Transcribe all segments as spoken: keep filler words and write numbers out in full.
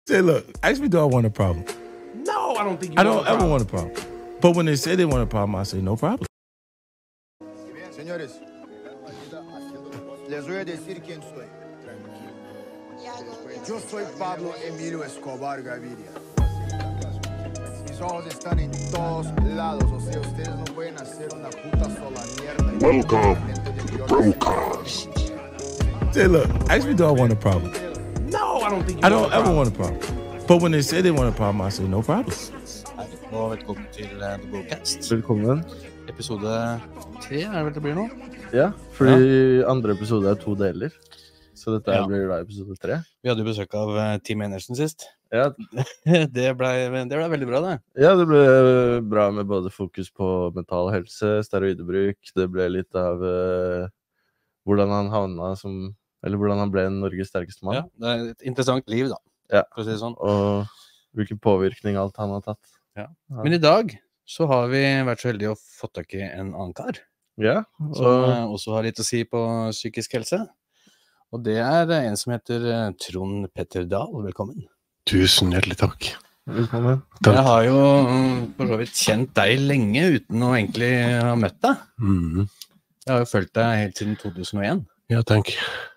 Say, look, ask me, do I want a problem? No, I don't think you I want don't a ever problem. want a problem. But when they say they want a problem, I say, no problem. Señores, les voy a decir quién soy. Yo soy Pablo Emilio Escobar Gaviria. Mis ojos están en todos lados, o sea, ustedes no pueden hacer una puta sola mierda. Welcome to Brocast. Say, look, ask me, do I want a problem? No, I don't think you I want don't a ever problem. want a problem. But when they say they want a problem, I say, no problem. Og velkommen til uh, The Brocast. Velkommen. Episode tre, er det vel det blir nå? Ja, fordi andre episode er to deler. Så dette Ja. blir da episode tre. Vi hadde jo besøk av uh, Team Enersen sist. Ja, det, ble, det ble veldig bra, det. ja, det ble bra med både fokus på mental helse, steroidebruk. Det ble litt av uh, hvordan han havna som, eller hvordan han ble Norges sterkeste mann. Ja, det er et interessant liv, da, Ja. for å si det sånn. Og hvilken påvirkning alt han har tatt. Ja. Men i dag så har vi vært så heldige å få tak i en annen kar, Ja, som og uh, også har litt å si på psykisk helse. Og det er uh, en som heter uh, Trond Petter Dahl. Velkommen. Tusen hjertelig takk. velkommen. Takk. Jeg har jo um, for så vidt kjent deg lenge uten å egentlig ha møtt deg. Mm. Jeg har jo følt deg helt siden to tusen og en. Ja, tenk.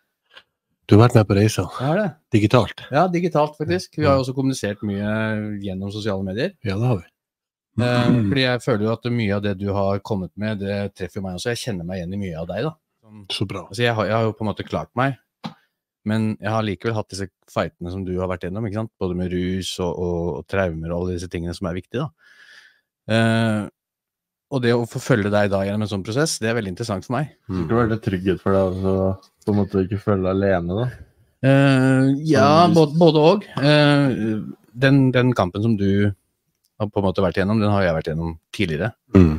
Du har vært med på reisa, Jeg har det. digitalt. Ja, digitalt faktisk. Vi har jo også kommunisert mye gjennom sosiale medier. Ja, det har vi. Eh, Mm. fordi jeg føler jo at mye av det du har kommet med, det treffer meg også. Jeg kjenner meg igjen i mye av deg, da. Som, Så bra. altså jeg, har, jeg har jo på en måte klart meg, men jeg har likevel hatt disse fightene som du har vært gjennom, ikke sant? Både med rus og, og, og traumer og alle disse tingene som er viktige, da. Eh, og det å få følge deg da gjennom en sånn prosess, det er veldig interessant for meg. Det skulle være litt trygghet for deg, altså, på en måte ikke føle deg alene da. Eh, ja, Sånn, både, både og. Eh, den, den kampen som du har på en måte vært gjennom, den har jeg vært gjennom tidligere. Mm.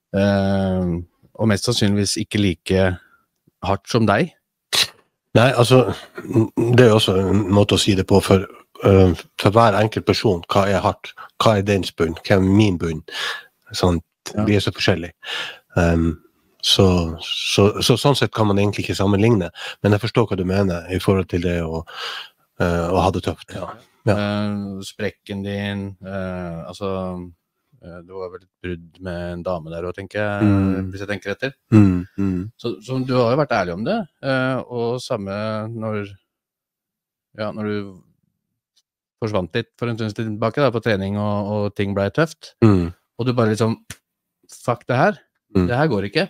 Eh, og mest sannsynligvis ikke like hardt som deg. Nei, altså, det er jo også en måte å si det på for, uh, for hver enkelt person. Hva er hardt? Hva er dens bunn? Hva er min bunn? Sånn, Ja. vi er så forskjellige. Um, så, så, så sånn sett kan man egentlig ikke sammenligne, men jeg forstår hva du mener i forhold til det å, uh, å ha det tøft. Ja. Ja. Eh, sprekken din, eh, altså, eh, det var vel et brudd med en dame der også, tenker jeg, Mm. hvis jeg tenker etter. Mm, mm. Så, så du har jo vært ærlig om det, eh, og samme når, ja, når du forsvant litt for en stund tilbake da, på trening, og, og ting ble tøft, Mm. og du bare liksom, fuck det her, Mm. det her går ikke.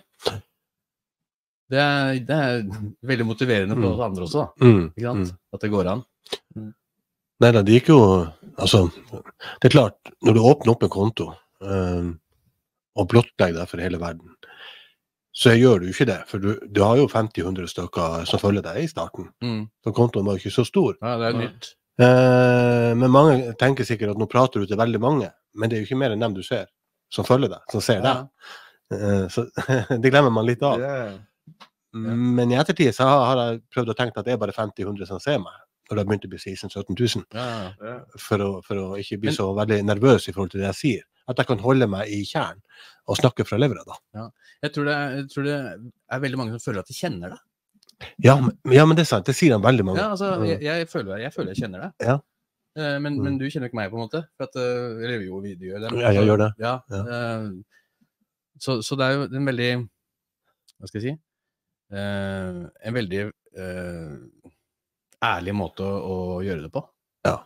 Det er, det er veldig motiverende for Mm. oss andre også, da, Mm. ikke sant? Mm. At det går an. Nei da, det gikk jo, altså, det er klart, når du åpner opp en konto um, og blottlegger deg for hele verden, så gjør du ikke det, for du, du har jo femti hundre stykker som følger deg i starten, Mm. så kontoen var jo ikke så stor. Ja, det er Ja. nytt. Eh, men mange tenker sikkert at nå prater du til veldig mange, men det er jo ikke mer enn dem du ser, som følger deg, som ser deg. Ja. Eh, så det glemmer man litt av. Ja. Men i ettertid så har, har jeg prøvd å tenke at det er bare femti hundre som ser meg, når det har begynt å bli seksten til sytten tusen. Ja, ja. Ja. For å, for å ikke bli Men- så veldig nervøs i forhold til det jeg sier. At jeg kan holde meg i kjern og snakke fra levra da. Jeg tror, det er, jeg tror det er veldig mange som føler at de kjenner det. Ja, men, ja, men det er sant. Det sier de veldig mange. Ja, altså, jeg, jeg, føler, jeg føler jeg kjenner det. Ja. Eh, men, Mm. men du kjenner ikke meg, på en måte. For at, eh, eller jo, vi gjør det. men Ja, jeg så- gjør det. Ja, eh, så, så det er jo en veldig, hva skal jeg si, eh, en veldig eh, ærlig måte å, å gjøre det på.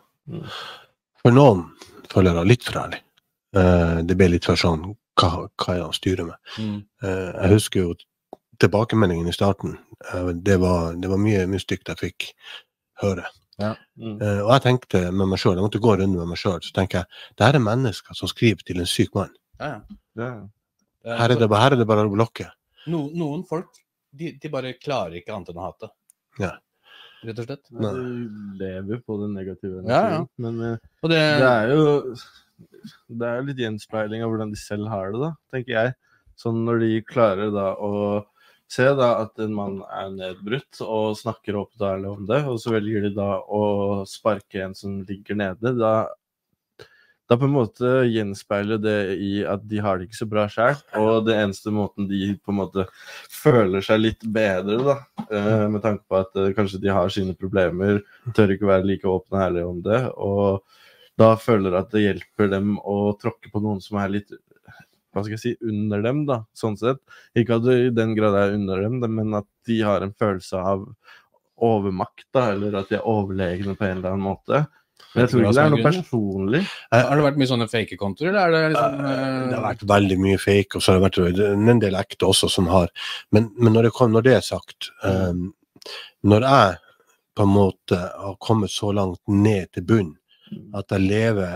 For noen føler jeg litt for ærlig. Eh, det ble litt for sånn, hva, hva er det han styrer med? Eh, jeg husker jo tilbakemeldingen i starten. Eh, det, var, det var mye, mye stygt jeg fikk høre. Mm. Eh, og jeg tenkte med meg selv, jeg måtte gå rundt med meg selv, så tenker jeg, det her er mennesker som skriver til en syk mann. Ja, ja. Ja. Eh, Her er så det, bare- her er det bare å blokke. no, noen folk, de, de bare klarer ikke annet enn å hate. Ja. Rett og slett. Nei, Du lever på den negative Ja, ja. energien, men eh, Og det, det er jo det er litt gjenspeiling av hvordan de selv har det da, tenker jeg. Sånn når de klarer da å se da at en mann er nedbrutt og snakker åpent og ærlig om det, og så velger de da å sparke en som ligger nede, da, da på en måte gjenspeiler det i at de har det ikke så bra selv, og det eneste måten de på en måte føler seg litt bedre da, uh, med tanke på at uh, kanskje de har sine problemer, tør ikke være like åpne og ærlige om det, og da føler at det hjelper dem å tråkke på noen som er litt, hva skal jeg si, under dem da, sånn sett. Ikke at det i den grad er under dem, men at de har en følelse av overmakt da, eller at de er overlegne på en eller annen måte. Men jeg tror ikke det er noe personlig. Har det vært mye sånne fake-kontoer, eller er det liksom... Uh, det har vært veldig mye fake, og så har det vært en del ekte også som har. Men, men når, det kom, når det er sagt, um, når jeg på en måte har kommet så langt ned til bunn, at jeg lever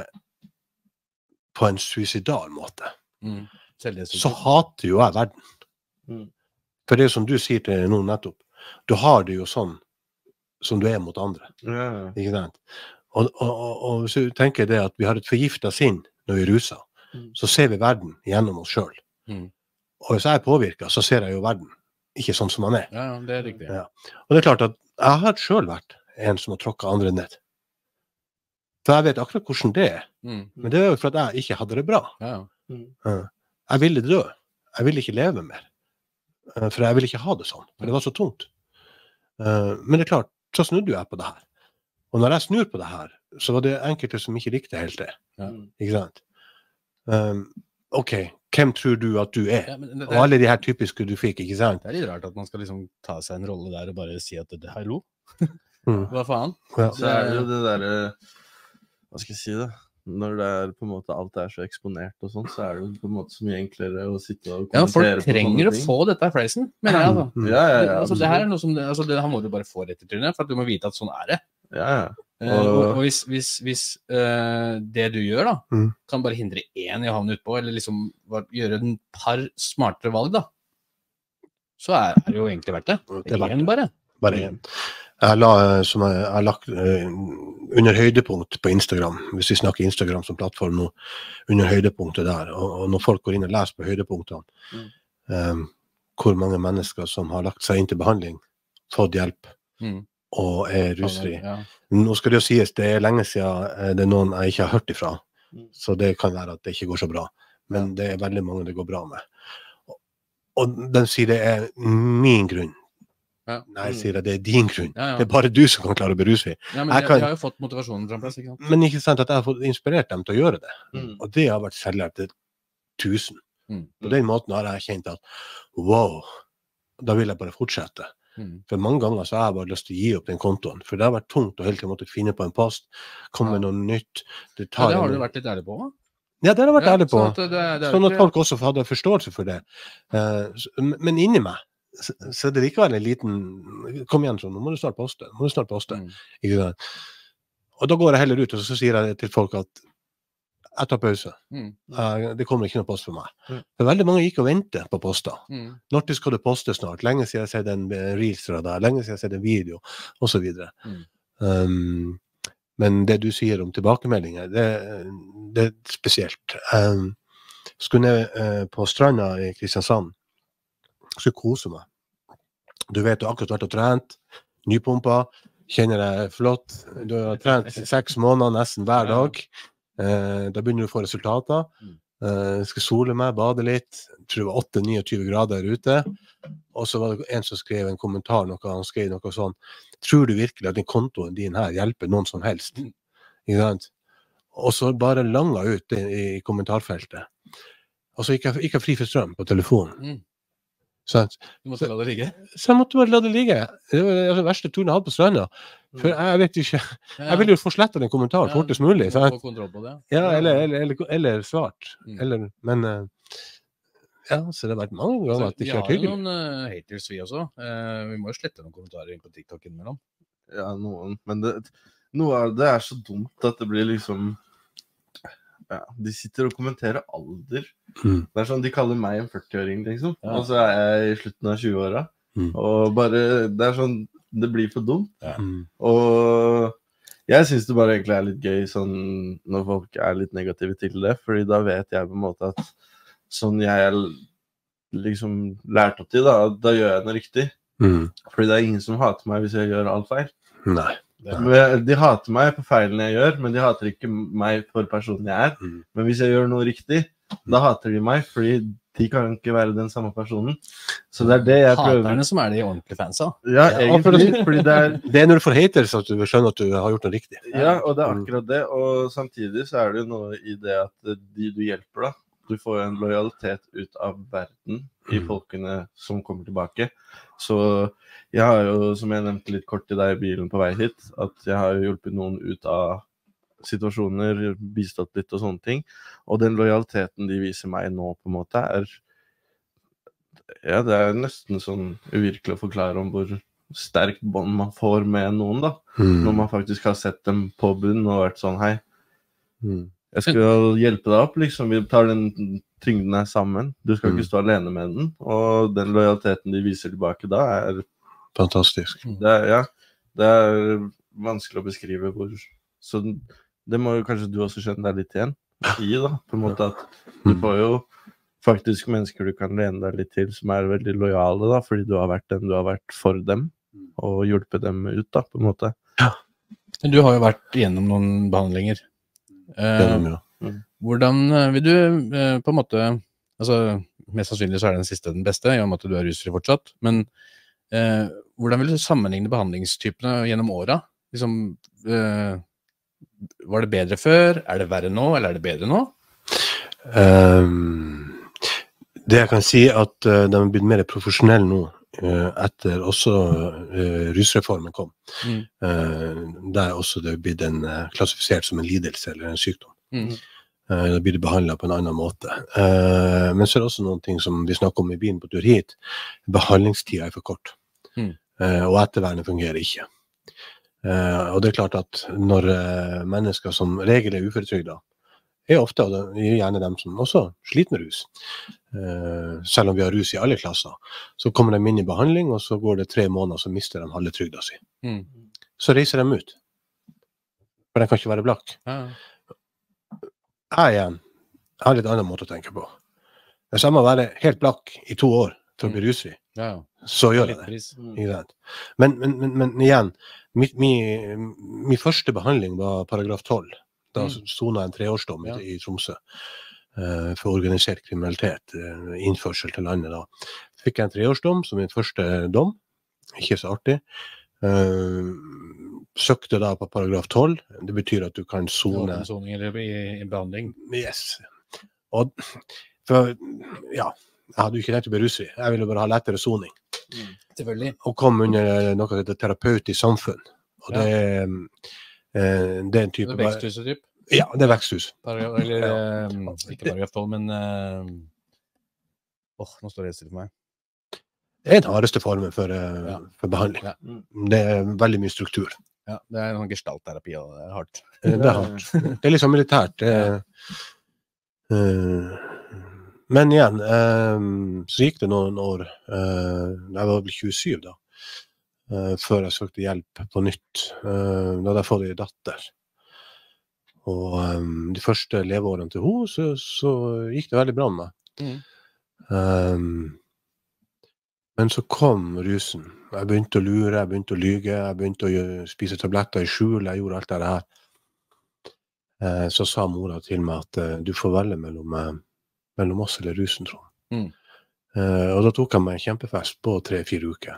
på en suicidal måte, mm. så hater jo jeg verden. Mm. For det er som du sier til noen nettopp, du har det jo sånn som du er mot andre. Ja. Ikke sant? Og, og, og, og hvis du tenker det at vi har et forgiftet sinn når vi ruser, mm. så ser vi verden gjennom oss selv. Mm. Og hvis jeg er påvirket, så ser jeg jo verden ikke sånn som man er. Ja, det er riktig. Ja. Og det er klart at jeg har selv vært en som har tråkket andre ned. For jeg vet akkurat hvordan det er. Mm. Men det er jo for at jeg ikke hadde det bra. Ja. Mm. Jeg ville dø. Jeg ville ikke leve mer. For jeg ville ikke ha det sånn. For det var så tungt. Men det er klart, så snudde jeg på det her. Og når jeg snur på det her, så var det enkelte som ikke likte helt det. Ja. Ikke sant? Um, ok, hvem tror du at du er? Ja, det, det, og alle de her typiske du fikk, ikke sant? Det er litt rart at man skal liksom ta seg en rolle der og bare si at det her lo. mm. Hva faen? Ja. Så er det jo det der, hva skal jeg si det? Når det er på en måte alt er så eksponert og sånn, så er det på en måte så mye enklere å sitte og kommentere på sånne ting. Ja, folk trenger å få dette i fleisen, mener jeg altså. Mm. Ja, ja, ja. Altså, det her er noe som, det, altså, det, han må du bare få rett i trynet, for at du må vite at sånn er det. Ja, ja. Og, uh, og, og hvis, hvis, hvis uh, det du gjør da, mm. kan bare hindre en i å havne utpå, eller liksom gjøre en par smartere valg da, så er det jo egentlig verdt det. Det er en bare. Bare en. Jeg la, som jeg, jeg har lagt uh, under høydepunkt på Instagram, hvis vi snakker Instagram som plattform nå, under høydepunktet der, og, og når folk går inn og leser på høydepunktene, mm. um, hvor mange mennesker som har lagt seg inn til behandling, fått hjelp, mm. og er rusfri. Ja. Nå skal det jo sies, det er lenge siden det er noen jeg ikke har hørt ifra, mm. så det kan være at det ikke går så bra, men ja. Det er veldig mange det går bra med. Og, og den sier det er min grunn. Ja. Nei, jeg sier at det er din grunn. Ja, ja. Det er bare du som kan klare å bli rusfri. Ja, men jeg, kan, jeg har jo fått motivasjonen fra en plass, ikke sant? Men ikke sant at jeg har fått inspirert dem til å gjøre det. Mm. Og det har vært selvhjelp til tusen. Mm. På den måten har jeg kjent at, wow, da vil jeg bare fortsette. Mm. For mange ganger så har jeg bare lyst til å gi opp den kontoen, for det har vært tungt å hele tiden måtte finne på en post, komme med noe nytt. Det, ja, det har du vært litt ærlig på, da? Ja, det har jeg vært ja, ærlig på. Sånn at, det, det sånn at folk også hadde forståelse for det. Uh, men inni meg, så, så det er likevel en liten, kom igjen sånn, nå må du snart poste, nå må du snart poste. Mm. Ikke sant? Og da går jeg heller ut, og så sier jeg til folk at jeg tar pause. Mm. Uh, det kommer ikke noe post for meg. Mm. For veldig mange gikk og ventet på poster. Mm. Når til skal du poste snart? Lenge siden jeg har sett en reels fra deg, lenge siden jeg har sett en video, og så videre. Mm. Um, men det du sier om tilbakemeldinger, det, det er spesielt. Um, skulle ned uh, på stranda i Kristiansand, skulle kose meg. Du vet, du har akkurat vært og trent, nypumpa, kjenner deg flott, du har trent seks måneder nesten hver dag. Uh, da begynner du å få resultater. Uh, skal sole meg, bade litt. Jeg tror det var åtte niogtyve grader ute. Og så var det en som skrev en kommentar, noe, han skrev noe sånn: tror du virkelig at den kontoen din her hjelper noen som helst? Ikke sant? Og så bare langa ut i, i kommentarfeltet. Og så gikk jeg, gikk jeg fri for strøm på telefonen. Mm. Så, du måtte la det ligge? Så jeg måtte bare la det ligge. Det var den verste turen jeg hadde på stranda. For jeg vet ikke, jeg vil jo få slettet den kommentaren ja, fortest mulig. Så få kontroll på det. Ja, eller, eller, eller, eller svart. Mm. Eller, men, ja, så det har vært mange ganger at det ikke er tydelig. Vi har jo noen uh, haters vi også. Uh, vi må jo slette noen kommentarer inn på TikTok innimellom. Ja, noen. Men det, noe av det er så dumt at det blir liksom... Ja, de sitter og kommenterer alder. Mm. Det er sånn, de kaller meg en førti-åring, liksom. Ja. Og så er jeg i slutten av tjue-åra. Mm. Og bare, det er sånn, det blir for dumt. Ja. Mm. Og jeg synes det bare egentlig er litt gøy sånn, når folk er litt negative til det, fordi da vet jeg på en måte at sånn jeg er liksom lært opp til, da, da gjør jeg noe riktig. Mm. Fordi det er ingen som hater meg hvis jeg gjør alt feil. Nei. Men de hater meg på feilene jeg gjør, men de hater ikke meg for personen jeg er. Mm. Men hvis jeg gjør noe riktig, da hater de meg, fordi de kan ikke være den samme personen. Så det er det jeg prøver. Haterne som er de ordentlige fansa. Ja, egentlig, fordi det er... Det er når du får haters at du skjønner at du har gjort noe riktig. Ja, og det er akkurat det, og samtidig så er det jo noe i det at de du hjelper da, du får en lojalitet ut av verden i folkene som kommer tilbake. Så jeg har jo, som jeg nevnte litt kort til deg i bilen på vei hit, at jeg har hjulpet noen ut av situasjoner, bistått litt og sånne ting. Og den lojaliteten de viser meg nå på en måte er, ja, det er nesten sånn uvirkelig å forklare om hvor sterkt bånd man får med noen da. Mm. Når man faktisk har sett dem på bunn og vært sånn, hei, Mm. jeg skal hjelpe deg opp, liksom. Vi tar den tyngden her sammen. Du skal Mm. ikke stå alene med den. Og den lojaliteten de viser tilbake da er, Fantastisk. det er, ja, det er vanskelig å beskrive hvor. Så det må jo kanskje du også skjønne deg litt igjen i da, på en måte at du får jo faktisk mennesker du kan lene deg litt til som er veldig lojale da, fordi du har vært den du har vært for dem, og hjulpet dem ut da, på en måte. Du har jo vært gjennom noen behandlinger. Eh, Gjennom, ja. hvordan eh, vil du eh, på en måte, altså mest sannsynlig så er den siste den beste, i og med at du er rusfri fortsatt, men eh, hvordan vil du sammenligne behandlingstypene gjennom åra? Liksom, eh, var det bedre før? Er det verre nå, eller er det bedre nå? Um, det jeg kan si at uh, de har blitt mer profesjonelle nå uh, etter også uh, rusreformen kom. Mm. Uh, der også det har blitt en, uh, klassifisert som en lidelse eller en sykdom. Mm. Uh, da blir det behandlet på en annen måte. Uh, men så er det også noen ting som vi snakker om i bilen på tur hit. Behandlingstida er for kort. Mm. Uh, og ettervernet fungerer ikke. Uh, og det er klart at når uh, mennesker som regel er uføretrygda, er ofte, og det er gjerne dem som også sliter med rus, uh, selv om vi har rus i alle klasser, så kommer de inn i behandling, og så går det tre måneder, så mister de halve trygda si. Mm. Så reiser de ut. For de kan ikke være blakk. Ja. Jeg igjen, jeg har litt annen måte å tenke på. Det er samme å være helt blakk i to år for å bli rusfri. Ja, ja. Så gjør jeg Litt det. pris. Ikke sant? Men, men, men, men igjen, min, min, min første behandling var paragraf tolv. Da Mm. sona en treårsdom Ja. i, i Tromsø uh, for organisert kriminalitet, uh, innførsel til landet da. Fikk jeg en treårsdom som min første dom, ikke så artig. Uh, søkte da på paragraf tolv, det betyr at du kan sone... Åpensoning eller i, i behandling. Yes. Og for, ja, jeg hadde jo ikke tenkt å bli rusfri. Jeg ville bare ha lettere soning. Selvfølgelig. Og kom under noe som heter terapeutisk samfunn. Og det, eh, det er en type... Det er veksthuset typ. Ja, det er veksthus. Paragraf, eller, eh, ikke paragraf tolv, men... Åh, eh, oh, nå står det stille for meg. Det er den hardeste formen for, eh, Ja. for behandling. Ja. Det er veldig mye struktur. Ja, det er noen gestaltterapi, og det er hardt. Eh, Det er hardt. Det er litt sånn militært. Det, eh, men igjen, eh, så gikk det noen år, eh, jeg var vel tjuesyv da, eh, før jeg søkte hjelp på nytt. Eh, da hadde jeg fått en datter. Og eh, de første leveårene til henne, så, så gikk det veldig bra med meg. Mm. Um, men så kom rusen. Jeg begynte å lure, jeg begynte å lyge, jeg begynte å gjøre, spise tabletter i skjul, jeg gjorde alt det her. Uh, så sa mora til meg at uh, du får velge mellom, uh, mellom oss eller rusen, tror jeg. Mm. Uh, og da tok jeg meg en kjempefest på tre-fire uker.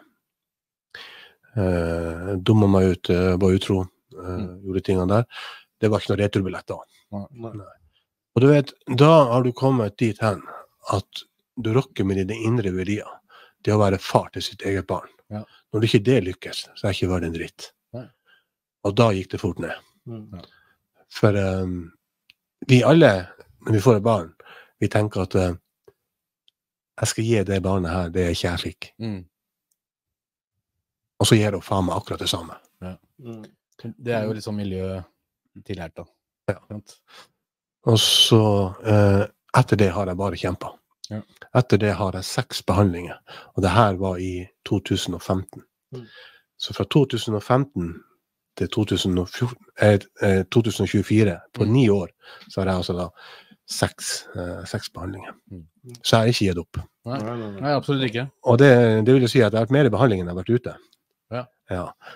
Uh, dumma meg ut, uh, var utro, uh, Mm. gjorde tingene der. Det var ikke noe returbillett da. Nei. Og du vet, da har du kommet dit hen at du rokker med dine indre verdier. Det å være far til sitt eget barn. Ja. Når det ikke det lykkes, så er det ikke vært en dritt. Nei. Og da gikk det fort ned. Mm. For um, vi alle, når vi får et barn, vi tenker at uh, jeg skal gi det barnet her det jeg ikke fikk. Mm. Og så gir det faen meg akkurat det samme. Mm. Det er jo litt sånn miljø tillært da. Ja. Sant? Og så uh, etter det har jeg bare kjempet. Ja. Etter det har jeg seks behandlinger, og det her var i to tusen og femten. Mm. Så fra to tusen og femten til to tusen og fjorten, eh, eh, to tusen og tjuefire, på Mm. ni år, så har jeg altså da seks, eh, seks behandlinger. Mm. Så jeg har ikke gitt opp. Nei. Nei, nei, nei. Nei, absolutt ikke. Og det, det vil jo si at jeg har vært mer i behandling enn jeg har vært ute. Ja. Ja.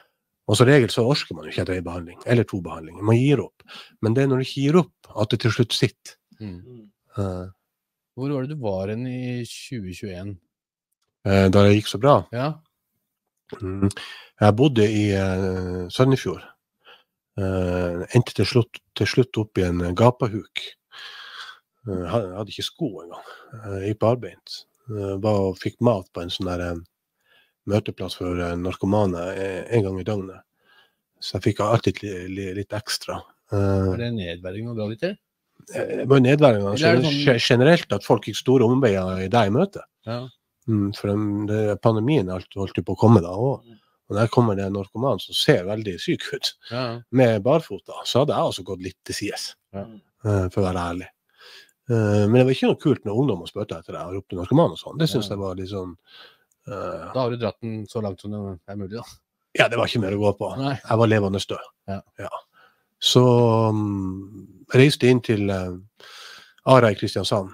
Og så regel så orsker man jo ikke etter en behandling, eller to behandlinger. Man gir opp. Men det er når du ikke gir opp, at det til slutt sitter. Mm. Uh, Hvor var det du var enn i tjue tjueen? uh, da det gikk så bra. Ja. Mm. Jeg bodde i uh, Sønnefjord. Uh, endte til slutt, til slutt opp i en gapahuk. Uh, jeg hadde ikke sko engang. Jeg gikk på arbeid. Uh, bare og fikk mat på en sånn der um, møteplass for uh, narkomane en gang i døgnet. Så jeg fikk alltid li, li, litt ekstra. Uh, Er det nedverdigende å dra dit til? det var nedverdigende. Eller er det sånn- Generelt at folk gikk store omveier i deg i møte. Ja. Mm, for den, det, pandemien alt, holdt jo på å komme da også. Og der kommer det en narkoman som ser veldig syk ut, Ja. med barfota, så hadde jeg også gått litt til sides, Ja. uh, for å være ærlig. Uh, men det var ikke noe kult når ungdom spurte etter deg og ropte narkoman og sånn. Det synes Ja. jeg var litt sånn... Uh, Da har du dratt den så langt som det er mulig, da. ja, det var ikke mer å gå på. Nei. Jeg var levende død. Ja. Ja. Så um, jeg reiste inn til uh, Ara i Kristiansand.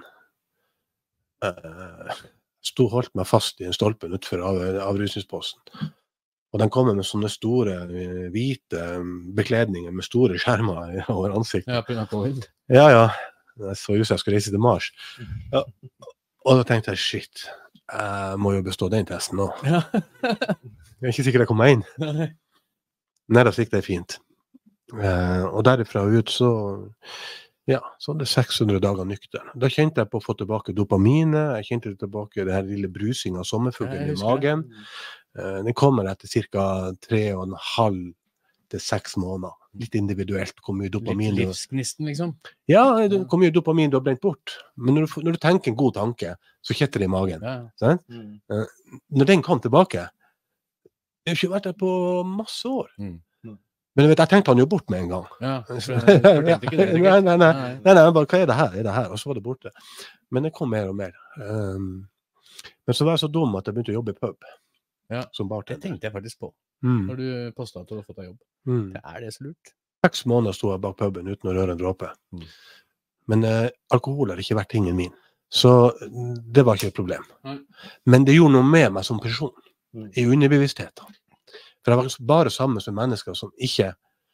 Uh, sto holdt meg fast i en stolpe utenfor av, avrusningsposten. Og den kommer med sånne store, uh, hvite um, bekledninger med store skjermer over ansiktet. Ja, på grunn av covid. Ja, ja. Jeg så ut som jeg skulle reise til Mars. Ja. Og da tenkte jeg, shit, jeg må jo bestå den testen nå. Ja. Jeg er ikke sikker jeg kommer inn. Nei. Nei, da fikk det fint. Uh, og derifra ut så, ja, så hadde jeg seks hundre dager nykter. Da kjente jeg på å få tilbake dopamine, jeg kjente tilbake det her lille brusing av sommerfuglen Jeg i husker det. magen. Uh, den kommer etter cirka tre og en halv til seks måneder. Litt individuelt, hvor mye dopamin Litt du... livsgnisten, liksom. Ja, det- hvor mye dopamin du har brent bort. Men når du, får- når du tenker en god tanke, så kjetter det i magen. Ja. Sant? Mm. Når den kom tilbake, jeg har ikke vært der på masse år. Mm. Men jeg vet, jeg tenkte han jo bort med en gang. Ja. For jeg fortalte ikke det, nei, sikkert. nei, nei, Nei. nei, nei, bare, hva er det her? Er det her? Og så var det borte. Men det kom mer og mer. Um, men så var jeg så dum at jeg begynte å jobbe i pub. Ja. Som Det bartender. tenkte jeg faktisk på, Mm. når du postet at du hadde fått deg jobb. Mm. Det er det så lurt. Seks måneder sto jeg bak puben uten å røre en dråpe. Mm. Men eh, alkohol har ikke vært tingen min. Så mm, det var ikke et problem. Nei. Men det gjorde noe med meg som person, Mm. i underbevisstheten. For jeg var bare sammen med mennesker som ikke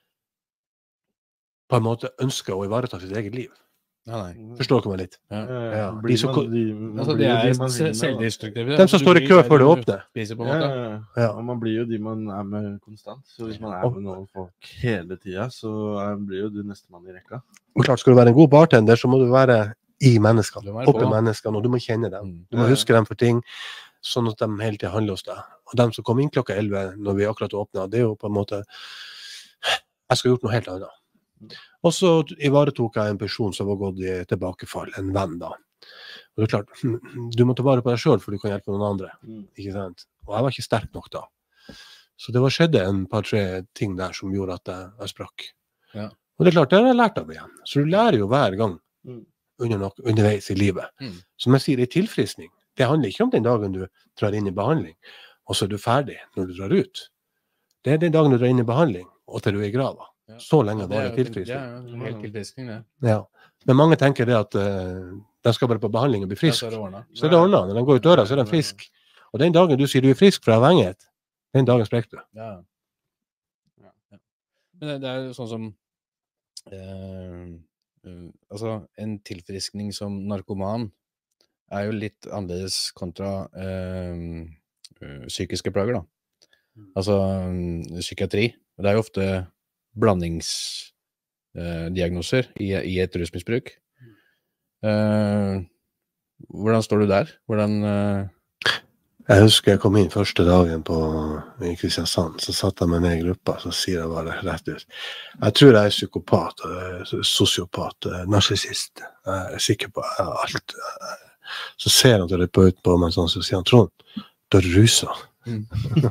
på en måte ønsker å ivareta sitt eget liv. Ja, nei. Forstår dere meg litt? Ja. Ja. Blir De som man- de- man Altså, blir de jo er de man finner, da. selvdestruktive. De som Du står i blir kø der før det du åpner. Spiser på en Ja, måte. ja, ja. Ja. Og man blir jo de man er med konstant. Så hvis man er med noen folk hele tida, så er, blir jo du nestemann i rekka. Og klart, skal du være en god bartender, så må du være i menneskene, Du må være oppi på. menneskene, og du må kjenne dem. Mm. Du må Ja. huske dem for ting, sånn at de hele tiden handler hos deg. Og dem som kom inn klokka elleve, når vi akkurat åpnet, det er jo på en måte, jeg skulle gjort noe helt annet. Og så ivaretok jeg en person som var gått i tilbakefall, en venn da. Og det er klart, du må ta vare på deg selv, for du kan hjelpe noen andre, Mm. ikke sant? Og jeg var ikke sterk nok da. Så det var skjedde en par-tre ting der som gjorde at jeg, jeg sprakk. Ja. Og det er klart, det har jeg lært av igjen. Så du lærer jo hver gang Mm. under nok, underveis i livet. Mm. Som jeg sier, i tilfriskning. Det handler ikke om den dagen du drar inn i behandling, og så er du ferdig når du drar ut. Det er den dagen du drar inn i behandling, og til du er i grava. Ja. Så lenge Ja, var det jo- tilfriskning. Det er jo helt tilfriskning, det. Ja. Men mange tenker det at uh, de skal bare på behandling og bli Ja, frisk. så er det ordnet. Så er det ordnet. Når de går ut døra, så er de frisk. Og den dagen du sier du er frisk fra avhengighet, den dagen sprekker du. Ja. Ja. Ja. Men det, det er jo sånn som eh, eh, altså, en tilfriskning som narkoman er jo litt annerledes kontra eh, eh, psykiske plager, da. Altså mm, psykiatri. Det er jo ofte blandingsdiagnoser i, i et rusmisbruk. Eh, hvordan står du der? Hvordan eh, Jeg husker jeg kom inn første dagen på, i Kristiansand, så satt jeg med ned i gruppa, så sier jeg bare rett ut. Jeg tror jeg er psykopat, eh, sosiopat, eh, narsissist. Jeg er sikker på alt. Så ser han terapeuten på meg sånn, så sier han, Trond, du er rusa. Mm.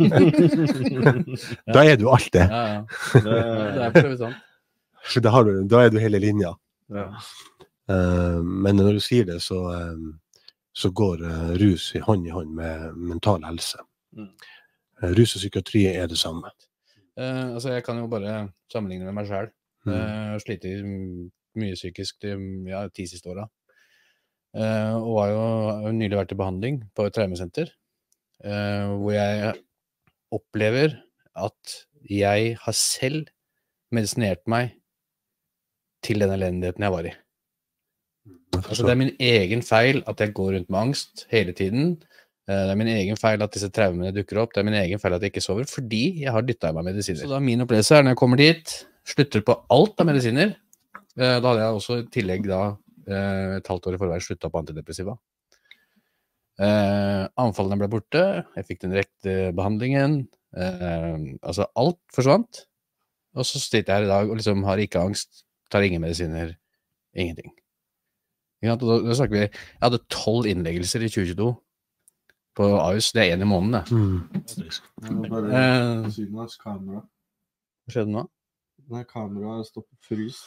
Da er du alt det. Ja, ja. Det er for så vidt sant. For da, har du, da er du hele linja. Ja. Eh, men når du sier det, så, eh, så går eh, rus i hånd i hånd med mental helse. Mm. Eh, rus og psykiatri er det samme. Eh, altså, jeg kan jo bare sammenligne med meg selv. Mm. Jeg har slitt mye psykisk de ja, ti siste åra. Eh, og har jo har nylig vært i behandling på et traumesenter, eh, hvor jeg opplever at jeg har selv medisinert meg til den elendigheten jeg var i. Altså, det er min egen feil at jeg går rundt med angst hele tiden. Det er min egen feil at disse traumene dukker opp. Det er min egen feil at jeg ikke sover, fordi jeg har dyttet i meg medisiner. Så da min opplevelse er når jeg kommer dit, slutter på alt av medisiner. Da hadde jeg også i tillegg da et halvt år i forveien sluttet på antidepressiva. Eh, anfallene ble borte, jeg fikk den rekte behandlingen, eh, altså alt forsvant, og så sitter jeg her i dag og liksom har ikke angst, tar ingen medisiner, ingenting. Ja, da, da snakker vi, jeg hadde tolv innleggelser i tjue tjueto på Ahus, det er en i måneden. Mm. Det var bare Eh. siden av kamera. Hva skjedde nå? Nei, kameraet stoppet frys.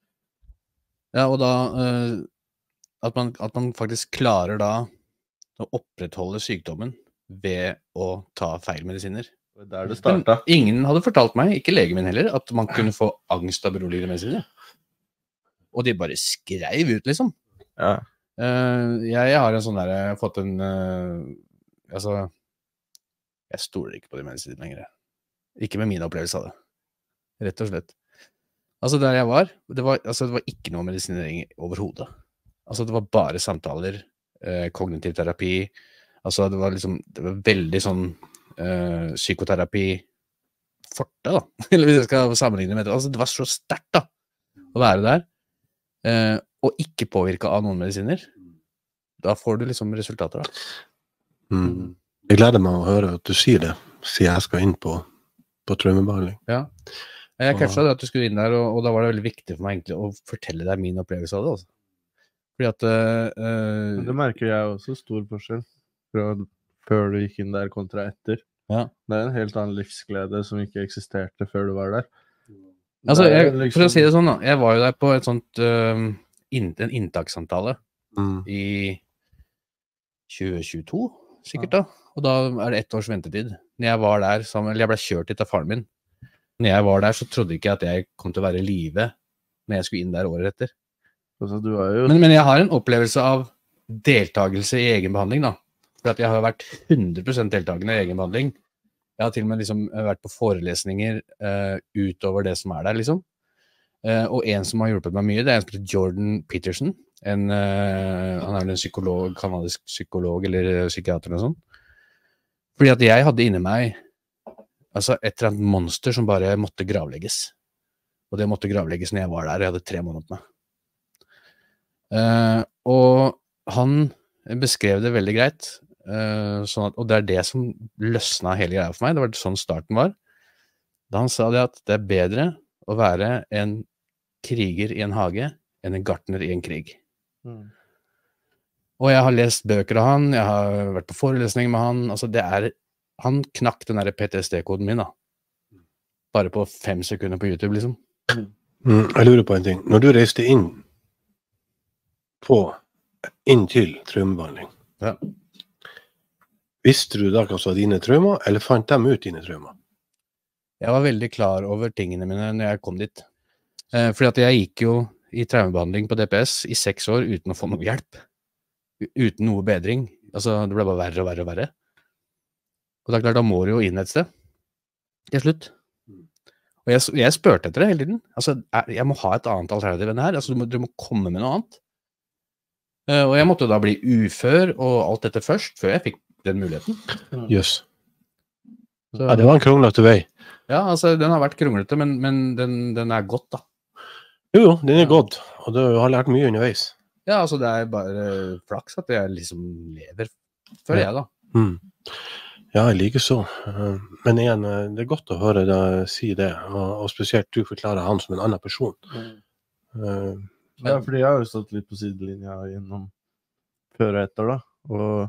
Ja, og da, eh, at, man, at man faktisk klarer da å opprettholde sykdommen ved å ta feil medisiner. Det var der det Men startet. ingen hadde fortalt meg, ikke legen min heller, at man kunne få angst av beroligende medisiner. Og de bare skrev ut, liksom. Ja. Uh, jeg, jeg har en sånn der, jeg har fått en, uh, altså, jeg stoler ikke på de medisinene lenger. Ikke med min opplevelse av det. Rett og slett. Altså, der jeg var, det var, altså, det var ikke noe medisinering overhodet. Altså, det var bare samtaler, uh, kognitiv terapi, altså, det var liksom, det var veldig sånn uh, psykoterapi forte, da. Eller hvis jeg skal sammenligne med det. Altså, det var så sterkt, da, å være der. Uh, og ikke påvirket av noen medisiner. Da får du liksom resultater, da. Mm. Jeg gleder meg å høre at du sier det, siden jeg skal inn på, på traumebehandling. Ja. Jeg catchet at du skulle inn der, og, og da var det veldig viktig for meg egentlig å fortelle deg min opplevelse av det, altså. Fordi at... Uh, Men det merker jeg også, stor forskjell fra før du gikk inn der kontra etter. Ja. Det er en helt annen livsglede som ikke eksisterte før du var der. Altså, Det er jeg, liksom- for å si det sånn da, jeg var jo der på et sånt, uh, inn, en inntakssamtale Mm. i tjue tjueto, sikkert da, og da er det ett års ventetid. Når jeg var der, sammen, eller jeg ble kjørt hit av faren min, når jeg var der så trodde ikke jeg at jeg kom til å være i live når jeg skulle inn der året etter. Altså, du er jo... Men, men jeg har en opplevelse av deltagelse i egen behandling da, for at jeg har vært hundre prosent deltagende i egen behandling. Jeg har til og med liksom vært på forelesninger uh, utover det som er der, liksom. Uh, og en som har hjulpet meg mye, det er en som heter Jordan Peterson. En, uh, han er vel en psykolog, kanadisk psykolog eller psykiater eller sånn. Fordi at jeg hadde inni meg altså et eller annet monster som bare måtte gravlegges. Og det måtte gravlegges når jeg var der, jeg hadde tre måneder på meg. Uh, og han beskrev det veldig greit, uh, sånn at, og det er det som løsna hele greia for meg, det var sånn starten var. Da han sa det at det er bedre å være en kriger i en hage enn en gartner i en krig. Mm. Og jeg har lest bøker av han, jeg har vært på forelesning med han, altså det er, han knakk den der P T S D-koden min da, bare på fem sekunder på YouTube liksom. Mm. Jeg lurer på en ting. Når du reiste inn på, inn til traumebehandling, Ja. visste du da hva som var dine traumer, eller fant dem ut dine traumer? Jeg var veldig klar over tingene mine når jeg kom dit. Eh, fordi at jeg gikk jo i traumebehandling på D P S i seks år uten å få noe hjelp. U- Uten noe bedring. Altså, det ble bare verre og verre og verre. Og det er klart, da må du jo inn et sted. Til slutt. Og jeg, s- jeg spurte etter det hele tiden. Altså, jeg, jeg må ha et annet alternativ enn det her. Altså, du må, du må komme med noe annet. Eh, og jeg måtte da bli ufør og alt dette først, før jeg fikk den muligheten. Jøss. Så, Ja, det var en kronglete vei. ja, altså, den har vært kronglete, men, men den, den er godt da. Jo, jo, den er Ja. gått, og du har lært mye underveis. Ja, altså det er bare flaks at jeg liksom lever, føler Ja. jeg da. Mm. Ja, jeg liker så. Eh, Men igjen, eh, det er godt å høre deg si det, og, og spesielt du forklarer han som en annen person. Eh, Ja, fordi jeg har jo stått litt på sidelinja gjennom før og etter da, og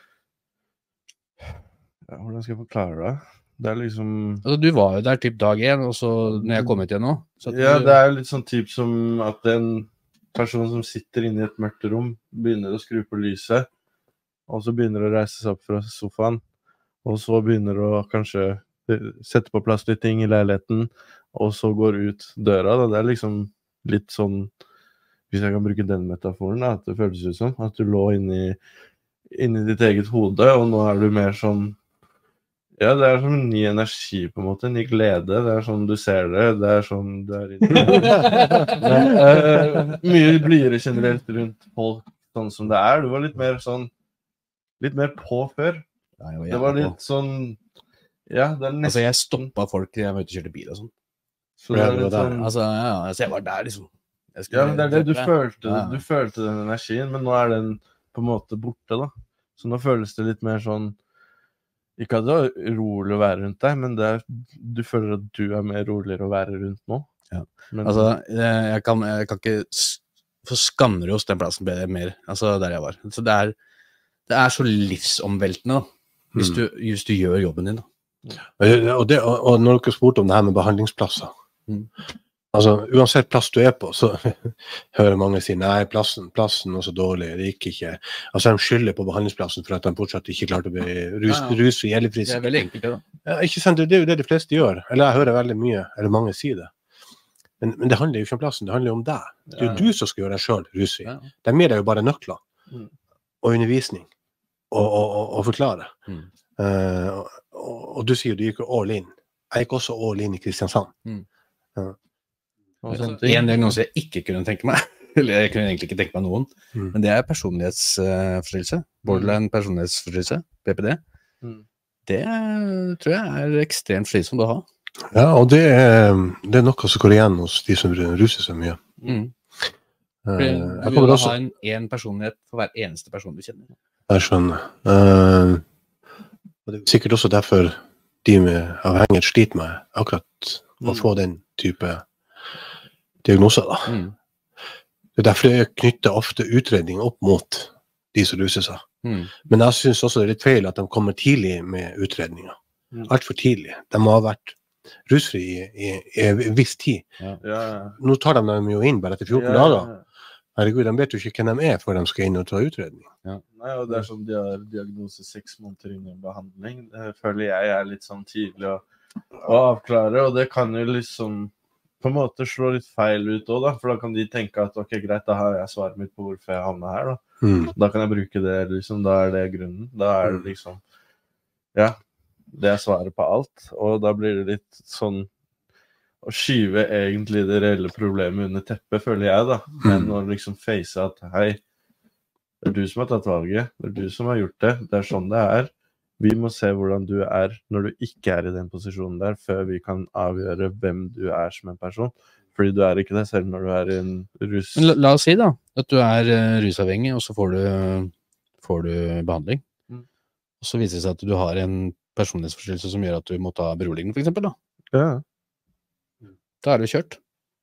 ja, hvordan skal jeg forklare det? Det er liksom... Altså du var jo der typ dag en, og så når jeg kom ut igjen nå. Så at Ja, du- det er jo litt sånn typ som at en person som sitter inne i et mørkt rom begynner å skru på lyset, og så begynner å reise seg opp fra sofaen, og så begynner å kanskje sette på plass litt ting i leiligheten, og så går ut døra. Da. Det er liksom litt sånn, hvis jeg kan bruke den metaforen, da, at det føles ut som at du lå inni, inni ditt eget hode, og nå er du mer sånn Ja, det er som en ny energi på en måte, en ny glede, det er sånn du ser det, det er sånn du er inne. Men, uh, mye blidere generelt rundt folk, sånn som det er. Du var litt mer sånn, litt mer på før. Ja, jeg Det var på. litt sånn, ja, det er nesten... Altså, jeg stoppet folk til jeg var ute og kjørte bil og sånn. Så det er litt sånn... Altså, ja, altså, jeg var der liksom. Jeg skulle- Ja, men det er det du Ja. følte, Ja. du følte den energien, men nå er den på en måte borte da. Så nå føles det litt mer sånn, ikke at det er rolig å være rundt deg, men det er, du føler at du er mer roligere å være rundt nå. Ja. Men, Altså, jeg, jeg, kan, jeg kan ikke s- få Skamros den plassen ble det mer, altså der jeg var. Så det er, det er så livsomveltende da, hvis, Mm. du, hvis du gjør jobben din da. Og, det, og, og når dere spurte om det her med behandlingsplasser, Mm. altså uansett plass du er på, så hører mange si, nei, plassen, plassen var så dårlig, det gikk ikke. Altså de skylder på behandlingsplassen for at de fortsatt ikke klarte å bli rus, Ja, ja. rusfri eller frisk. Det er veldig enkelt det da. Ja, ikke sant, det er jo det de fleste gjør. Eller jeg hører veldig mye, eller mange sier det. Men, men det handler jo ikke om plassen, det handler jo om deg. Det er jo Ja. du som skal gjøre deg selv rusfri. Ja. De gir deg jo bare nøkler, Mm. og undervisning, og, og, og, og forklare. Mm. Eh, og, og, og du sier du gikk all in. Jeg gikk også all in i Kristiansand. og sånne ting. En diagnose jeg ikke kunne tenke meg, eller jeg kunne egentlig ikke tenke meg noen, Mm. men det er personlighetsforstyrrelse, borderline personlighetsforstyrrelse, B P D. Mm. Det tror jeg er ekstremt slitsomt å ha. Ja, og det er, det er noe som går igjen hos de som ruser seg mye. Mm. Eh, Fordi jeg Du kommer vil også, ha en, en personlighet for hver eneste person du kjenner. jeg skjønner. Eh, og det er sikkert også derfor de med avhengighet sliter med akkurat å Mm. få den type diagnoser da. Mm. Det er derfor jeg knytter ofte utredning opp mot de som ruser seg. Mm. Men jeg synes også det er litt feil at de kommer tidlig med utredninger. Mm. Alt for tidlig. De må ha vært rusfri i, i, i en viss tid. Ja, ja. Nå tar de dem jo inn bare etter fjorten Ja, dager. ja. Herregud, de vet jo ikke hvem de er før de skal inn og ta utredning. Nei, og det er sånn de har diagnose seks måneder inn i en behandling. Det føler jeg er litt sånn tidlig å, å avklare, og det kan jo liksom på en måte slå litt feil ut også da, for da kan de tenke at ok, greit, da har jeg svaret mitt på hvorfor jeg havnet her da. Mm. Da kan jeg bruke det, liksom, da er det grunnen. Da er det liksom, ja, det er svaret på alt, og da blir det litt sånn å skyve egentlig det reelle problemet under teppet, føler jeg da. Men å liksom face at, hei, det er du som har tatt valget, det er du som har gjort det, det er sånn det er. Vi må se hvordan du er når du ikke er i den posisjonen der, før vi kan avgjøre hvem du er som en person. Fordi du er ikke det selv når du er i en rus... Men la, la oss si da, at du er uh, rusavhengig, og så får du, får du behandling. Mm. Og så viser det seg at du har en personlighetsforstyrrelse som gjør at du må ta beroligende, for eksempel da. Ja. Da er du kjørt.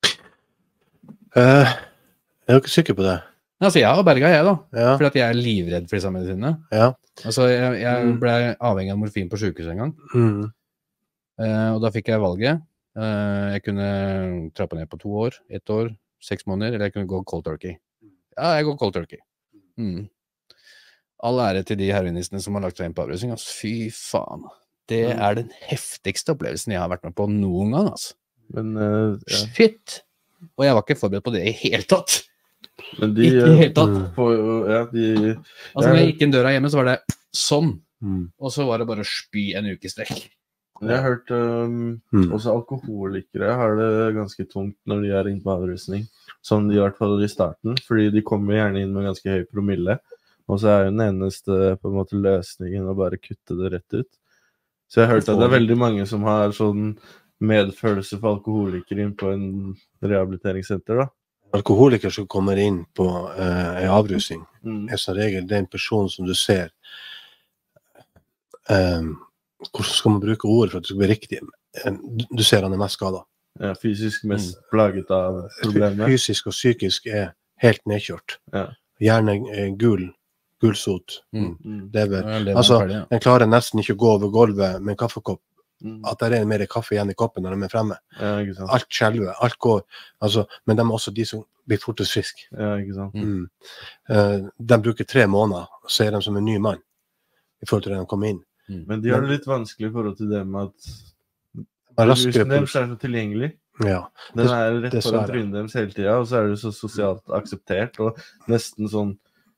Eh, jeg er jo ikke sikker på det. Altså, jeg har berget jeg da, Ja, fordi at jeg er livredd for disse medisinene. ja. Altså, jeg, jeg Mm. ble avhengig av morfin på sykehuset en gang, Mm. eh, og da fikk jeg valget. Eh, jeg kunne trappe ned på to år, ett år, seks måneder, eller jeg kunne gå cold turkey. Ja, jeg går cold turkey. Mm. All ære til de heroinistene som har lagt seg inn på avrusing, altså. Fy faen. Det Mm. er den heftigste opplevelsen jeg har vært med på noen gang, altså. Men, eh, ja. Shit! Og jeg var ikke forberedt på det i hele tatt. Men de, Ikke i hele eh, tatt. får jo, ja, de... Altså, når jeg gikk inn døra hjemme, så var det sånn. Mm. Og så var det bare å spy en uke i strekk. Jeg har hørt um, Mm. også alkoholikere har det ganske tungt når de er inne på avrusning. Sånn i hvert fall i starten, fordi de kommer gjerne inn med ganske høy promille. Og så er jo den eneste på en måte løsningen å bare kutte det rett ut. Så jeg har hørt at det er veldig mange som har sånn medfølelse for alkoholikere inn på en rehabiliteringssenter da. Alkoholiker som kommer inn på eh, en avrusing, Mm. er som regel den personen som du ser eh, hvordan skal man bruke ord for at det skal bli riktig? Eh, du, du ser han er mest skadet. Ja, fysisk mest plaget av problemet. Fysisk og psykisk er helt nedkjørt. Ja. Gjerne eh, gul, gulsot, Mm. Mm. lever. Ja, det var Altså, ferdig, ja. den klarer nesten ikke å gå over gulvet med en kaffekopp. Mm. At det er mer kaffe igjen i koppen når de er fremme. Ja, ikke sant. Alt skjelver, alt går. Altså, men de er også de som blir fortest friske. Ja, ikke sant. Mm. Eh, de bruker tre måneder, og så er de som en ny mann i forhold til da de kom inn. Men de har det litt vanskelig i forhold til det med at Det er raskere rusen deres puls. er så tilgjengelig. Ja. Den er rett dessverre. foran trynet deres hele tiden, og så er det så sosialt akseptert, og nesten sånn,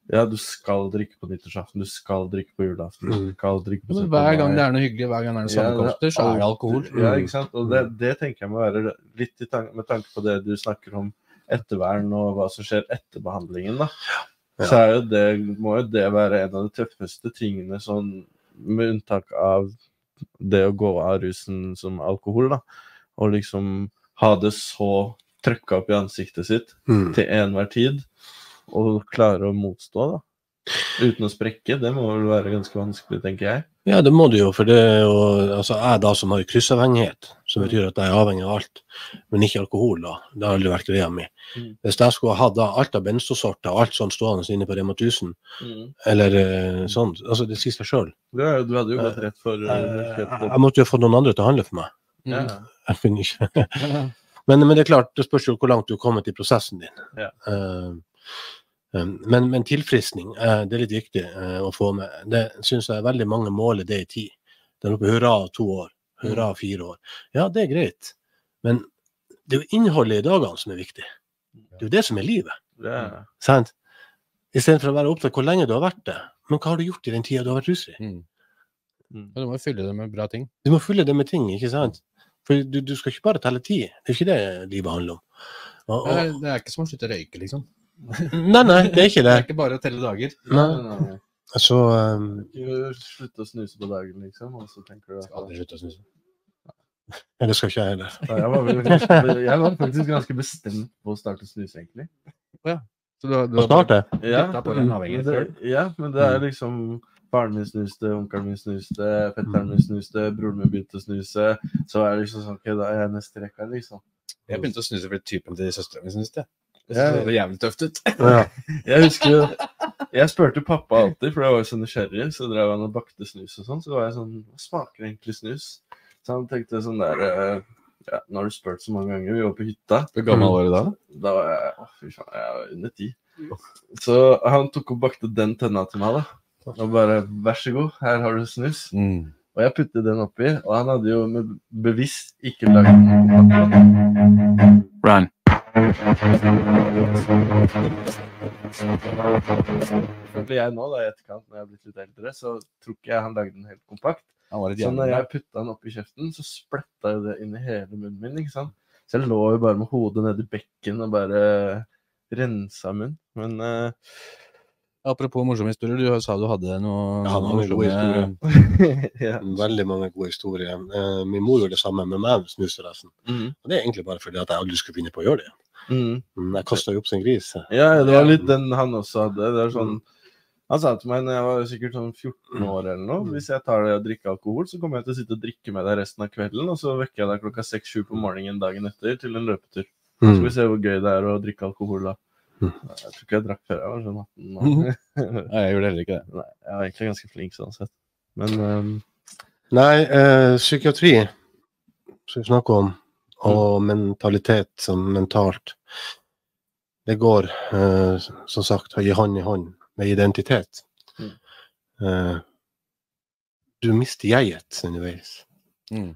ja, du skal drikke på nyttårsaften, du skal drikke på julaften, du skal drikke på Men syttende hver gang mai. det er noe hyggelig, hver gang det er noe Ja, sammenkomster, så er det alkohol. Ja, ikke sant? Og det, det tenker jeg må være litt i tanke, med tanke på det du snakker om ettervern og hva som skjer etter behandlingen, da. Ja. Så er jo det, må jo det være en av de tøffeste tingene, sånn, med unntak av det å gå av rusen som alkohol, da. Og liksom ha det så trykket opp i ansiktet sitt Mm. til enhver tid, og klare å motstå, da. Uten å sprekke, det må vel være ganske vanskelig, tenker jeg. Ja, det må du jo, for det er jo, altså jeg da som har kryssavhengighet, som betyr at jeg er avhengig av alt, men ikke alkohol da, det har aldri vært greia mi. Mm. Hvis jeg skulle ha da alt av benzosorter, alt sånn stående inne på Rema tusen, eller eh, sånn, altså det sier seg selv. Du, er jo- du hadde jo gått rett for uh, Jeg, kjøpt jeg måtte jo få noen andre til å handle for meg. Ja. Jeg kunne ikke. men, men det er klart, det spørs jo hvor langt du har kommet i prosessen din. Ja. Eh, um, men, men tilfriskning, eh, det er litt viktig eh, å få med. Det synes jeg veldig mange måler det i tid. Det er noe på hurra to år, hurra fire år. Ja, det er greit. Men det er jo innholdet i dagene som er viktig. Det er jo det som er livet. Ja. Sant? I stedet for å være opptatt hvor lenge du har vært det. Men hva har du gjort i den tiden du har vært rusfri? Mm. Mm. Og du må jo fylle det med bra ting. Du må fylle det med ting, ikke sant? For du, du skal ikke bare telle tid. Det er ikke det livet handler om. Og, Det og, er, det er ikke som å slutte å røyke, liksom. nei, nei, det er ikke Det det. er ikke bare å telle dager. Nei. Nei, nei, nei. Så, um, Ikke slutte å snuse på dagen, liksom, og så tenker du at Aldri slutte å snuse. ja, det skal ikke jeg heller. Nei, jeg, var vel, jeg var faktisk ganske bestemt på å starte å snuse, egentlig. Så du, du Og snart det. Ja, Dytta på den avhengighet men det, selv. ja, men det er liksom faren min snuste, onkelen min snuste, fetteren min snuste, broren min begynte å snuse. Så er det liksom sånn, ok, da er jeg neste rekka, liksom. Jeg begynte å snuse fordi typen til søsteren min snuste. Jeg Ja. synes det så jævlig tøft ut. Ja. Jeg husker jo, jeg spurte pappa alltid, for jeg var jo så nysgjerrig, så drev han og bakte snus og sånn, så var jeg sånn, hva smaker egentlig snus? Så han tenkte sånn der, eh, ja, nå har du spurt så mange ganger, vi var på hytta. Hvor gammel var du da? Da var jeg, å fy faen, jeg var under ti. Så han tok og bakte den tønna til meg da. Og bare, vær så god, her har du snus. Mm. Og jeg puttet den oppi, og han hadde jo med bevisst ikke lagt den på pakken. Run. Følte jeg nå, da, i etterkant, når jeg er blitt litt eldre, så tror ikke jeg han lagde den helt kompakt. Han var et Så når jævlig. jeg puttet den oppi kjeften, så spletta jo det inn i hele munnen min, ikke sant? Så jeg lå jo bare med hodet nede i bekken og bare rensa munn. Men eh, Apropos morsomme historier, du sa du hadde noe Ja, mange morsomme- gode historier. ja. Veldig mange gode historier. Eh, min mor gjorde det samme med meg med snusresten. Mm, Og det er egentlig bare fordi at jeg aldri skulle finne på å gjøre det. mm. Mm, Jeg kastet jo opp som en gris. Ja, det var litt den han også hadde. Det er sånn, han sa til meg når jeg var sikkert sånn fjorten år eller noe, hvis jeg tar det og drikker alkohol, så kommer jeg til å sitte og drikke med deg resten av kvelden, og så vekker jeg deg klokka seks sju på morgenen dagen etter til en løpetur. Så skal Mm. vi se hvor gøy det er å drikke alkohol da. Mm. Jeg tror ikke jeg drakk før jeg var sånn atten år. Nei, jeg gjorde heller ikke det. Nei, jeg var egentlig ganske flink sånn sett. Men ehm, Nei, eh, psykiatri, som vi snakker om, og mentalitet som mentalt, det går, eh, som sagt, i hånd i hånd med identitet. Mm. Eh, du mister jeget underveis. Mm.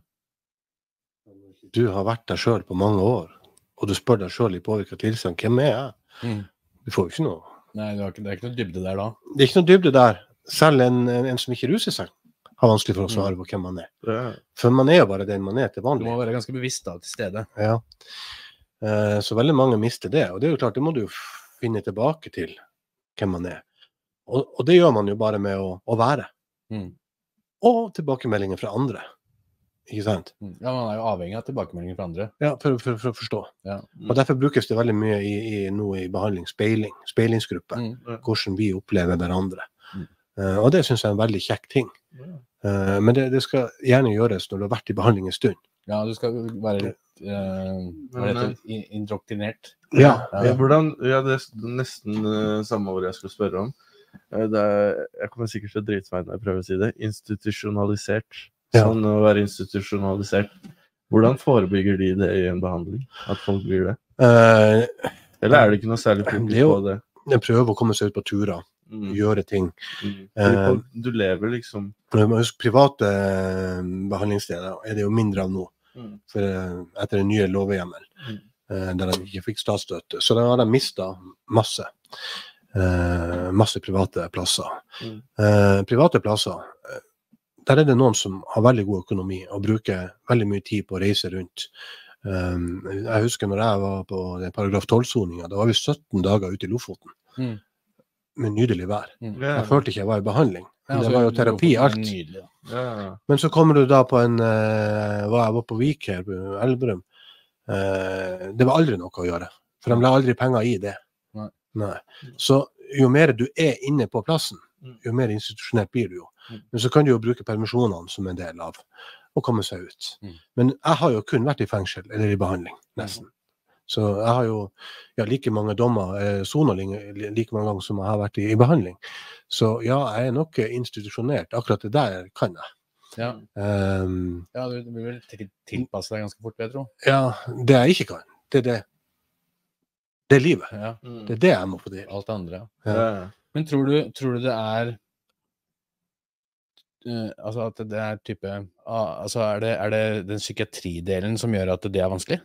Du har vært der selv på mange år, og du spør deg selv i påvirket tilstand, hvem er jeg? Mm. Du får jo ikke noe. Nei, det, var ikke, det er ikke noe dybde der da. Det er ikke noe dybde der. Selv en, en, en som ikke ruser seg, har vanskelig for å svare på hvem man er. ja. For man er jo bare den man er til Du vanlig. må være ganske bevisst da, til stede. Ja. Eh, så veldig mange mister det, og det er jo klart, det må du jo finne tilbake til hvem man er. Og, og det gjør man jo bare med å, å være. Mm. Og tilbakemeldinger fra andre. Ikke sant? Mm. Ja, man er jo avhengig av tilbakemeldinger fra andre. Ja, for, for, for å forstå. Ja. Og derfor brukes det veldig mye i, i, nå i behandling, speiling, speilingsgruppe, Mm. hvordan vi opplever hverandre. Mm. Eh, og det synes jeg er en veldig kjekk ting. Eh, men det, det skal gjerne gjøres når du har vært i behandling en stund. Ja, du skal være litt eh, hva heter det? I- indoktrinert. Ja, Ja, hvordan, ja, det er nesten uh, samme ord jeg skulle spørre om. Eh, det er, jeg kommer sikkert til å drite meg når jeg prøver å si det. Institusjonalisert. Ja. Sånn å være institusjonalisert. Hvordan forebygger de det i en behandling? At folk blir det? Eh, Eller er det ikke noe særlig fokus Det er jo- på det? jeg prøver å komme seg ut på turer, Mm. gjøre ting. Mm. Eh, Fordi folk- Du lever liksom Når man husker private eh, behandlingssteder er det jo mindre av nå, mm. for, eh, etter den nye lovhjemmel, Mm. eh, der de ikke fikk statsstøtte. Så da har de mistet masse. eh, masse private plasser. Mm. Eh, private plasser, eh, der er det noen som har veldig god økonomi og bruker veldig mye tid på å reise rundt. Um, jeg husker når jeg var på den paragraf tolv-soningen, da var vi sytten dager ute i Lofoten Mm. med nydelig vær. Mm. Ja, Jeg følte ikke jeg var i behandling. Ja, det altså, var jo terapi, Lofoten er alt. Nydelig, da. ja, ja. Men så kommer du da på en, eh, hva jeg var på Vik her, på Elverum. Eh, det var aldri noe å gjøre, for de la aldri penger i det. Nei. Nei. Så jo mer du er inne på plassen, Mm. jo mer institusjonelt blir du jo. Mm. Men så kan du jo bruke permisjonene som en del av, og komme seg ut. Mm. Men jeg har jo kun vært i fengsel, eller i behandling, nesten. Så jeg har jo ja, like mange dommer, eh, soner like, like mange ganger som jeg har vært i, i behandling. Så ja, jeg er nok institusjonert. Akkurat det der kan jeg. Ja. Um, Ja, du, du vil vel til- tilpasse deg ganske fort, vil jeg tro. ja, det jeg ikke kan, det er det. Det er livet. Ja, Mm. Det er det jeg må få til. alt det andre. Ja. Ja, ja. Men tror du, tror du det er eh, altså at det er type ah, altså er det, er det den psykiatridelen som gjør at det er vanskelig?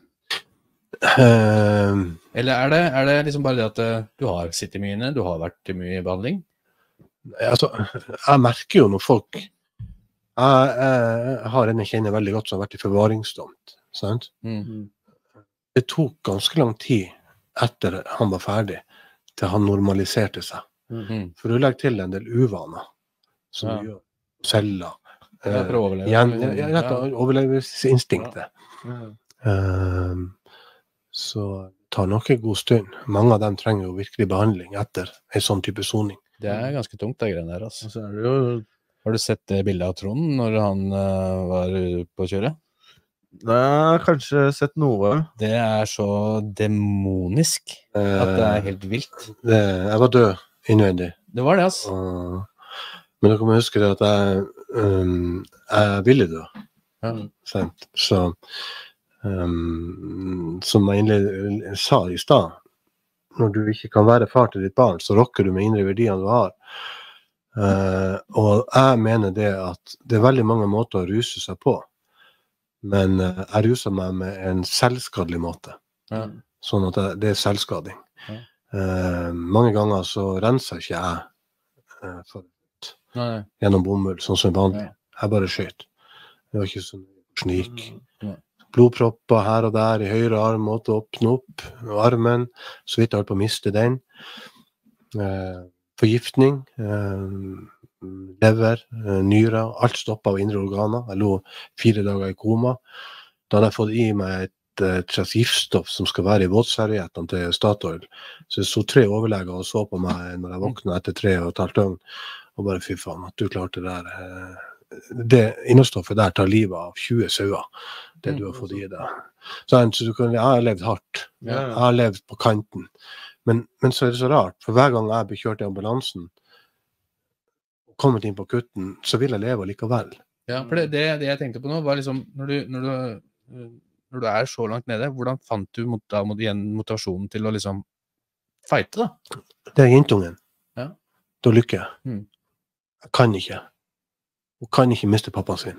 Um, Eller er det, er det liksom bare det at eh, du har sittet mye inne, du har vært mye i behandling? altså, jeg merker jo når folk jeg, jeg har en jeg kjenner veldig godt som har vært i forvaringsdømt, sant? Mm. Det tok ganske lang tid etter han var ferdig til han normaliserte seg. Mm. For du legger til en del uvaner som Ja. du gjør. Celler. Ja, for å overleve. Igjen, ja, ja, rett og Ja. overlevelsesinstinktet. Ja. Um, så det tar nok en god stund. Mange av dem trenger jo virkelig behandling etter en sånn type soning. Det er ganske tungt, det greiene der. Altså. Og så er det jo Har du sett det bildet av Trond når han eh, var på kjøret? Jeg har kanskje sett noe. Det er så demonisk at det er Uh, helt vilt. det, jeg var død innvendig. Det var det, altså. Og, men dere må huske det at jeg, um, jeg ville dø. Ja. Sant? Så um, som jeg innled, sa i stad, når du ikke kan være far til ditt barn, så rokker du med indre verdiene du har. Uh, og jeg mener det at det er veldig mange måter å ruse seg på, men uh, jeg ruser meg med en selvskadelig måte, Ja. sånn at det, det er selvskading. Ja. Uh, mange ganger så renser ikke jeg uh, for, Nei, gjennom bomull, sånn som vanlig. Ja. Jeg bare skjøt. Det var ikke sånn snik. Ja. Blodpropper her og der i høyre arm, måtte åpne opp armen, så vidt jeg holdt på å miste den. Eh, forgiftning, eh, lever, eh, nyrer, alt stoppet av indre organer. Jeg lå fire dager i koma. Da hadde jeg fått i meg et, et slags giftstoff som skal være i våtserviettene til Statoil. Så det sto tre overleger og så på meg når jeg våknet etter tre og et halvt døgn. Og bare fy faen, at du klarte det der. Eh, det innholdsstoffet der tar livet av tjue sauer, det du har fått i deg. Så jeg, så du kan, jeg har levd hardt. Ja. Jeg har levd på kanten. Men, men så er det så rart, for hver gang jeg blir kjørt i ambulansen, kommet inn på kutten, så vil jeg leve likevel. Ja, for det, det, det jeg tenkte på nå, var liksom når du, når du, når du er så langt nede, hvordan fant du mot, da, mot, igjen motivasjonen til å liksom fighte, da? Det er jentungen. Ja. Da lykker jeg. Mm. Jeg kan ikke. Hun kan ikke miste pappaen sin.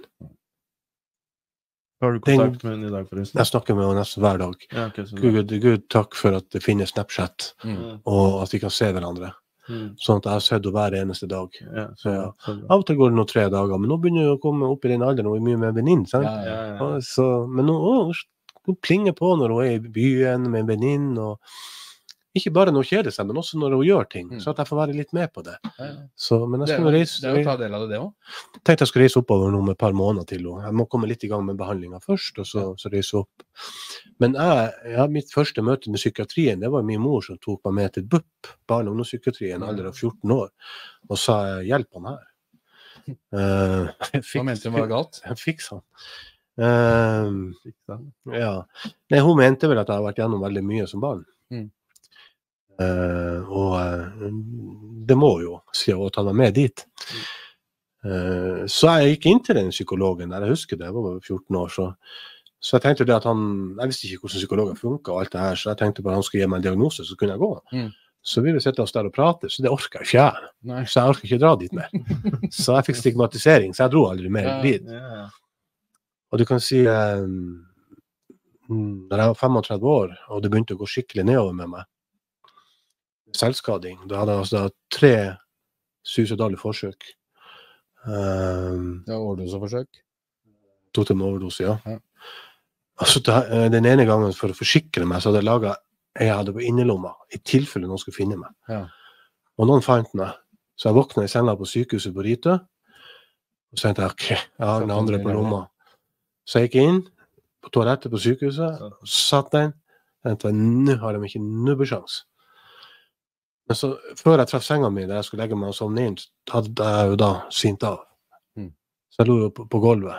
Har du kontakt med henne i dag, forresten? Jeg snakker med henne nesten hver dag. Ja, ok, så bra. Gud, Gud, takk for at det finnes Snapchat, Mm. og at vi kan se hverandre. Mm. Sånn at jeg har sett henne hver eneste dag. Ja, så, Ja. så bra. Av og til går det noen tre dager, men nå begynner jeg å komme opp i den alderen, og hun er mye mer venninne, sant? Ja, ja. Ja, ja. Og Så, men nå, å, hun plinger på når hun er i byen med en venninne, og ikke bare når hun kjeder seg, men også når hun gjør ting, Mm. så at jeg får være litt med på det. Ja, ja. Så, men jeg Det er skal jo nå det reise, er jo å ta del av det, det òg. tenkte jeg skulle reise oppover nå med et par måneder til henne. Jeg må komme litt i gang med behandlinga først, og så, så reise opp. Men jeg, ja, mitt første møte med psykiatrien, det var min mor som tok meg med til B U P, barne- og ungdomspsykiatri, i en alder av fjorten år, og sa hjelp han her. Uh, Hva mente hun var galt? Fiks han. Uh, ja. Nei, hun mente vel at jeg har vært gjennom veldig mye som barn. Mm. Uh, og uh, det må jo, sier hun, ta meg med dit. Uh, så jeg gikk inn til den psykologen der, jeg husker det, jeg var fjorten år, så, så jeg tenkte det at han, jeg visste ikke hvordan psykologer funket og alt det her, så jeg tenkte bare at han skulle gi meg en diagnose, så kunne jeg gå. Mm. Så vi ville sitte oss der og prate, så det orket jeg ikke jeg. Nei. Så jeg orket ikke dra dit mer. Så jeg fikk stigmatisering, så jeg dro aldri mer Ja. dit. Ja. Og du kan si, um, når jeg var femogtredve år, og det begynte å gå skikkelig nedover med meg, selvskading. Da hadde jeg altså da tre suicidale forsøk. Um, Det var overdoseforsøk. tok til med overdose, ja. Ja. Altså, da, eh, den ene gangen for å forsikre meg, så hadde jeg laget, jeg hadde på innerlomma, i tilfelle noen skulle finne meg. Ja. Og noen fant meg. Så jeg våknet i senga på sykehuset på Ryte, og så tenkte jeg, ok, jeg har den andre på lomma. Så jeg gikk inn på toalettet på sykehuset, og satt den, og tenkte, nå har de ikke nubbesjans. Men så, før jeg traff senga mi, der jeg skulle legge meg og sovne inn, hadde jeg jo da sint av. Mm. Så jeg lå jo på, på gulvet.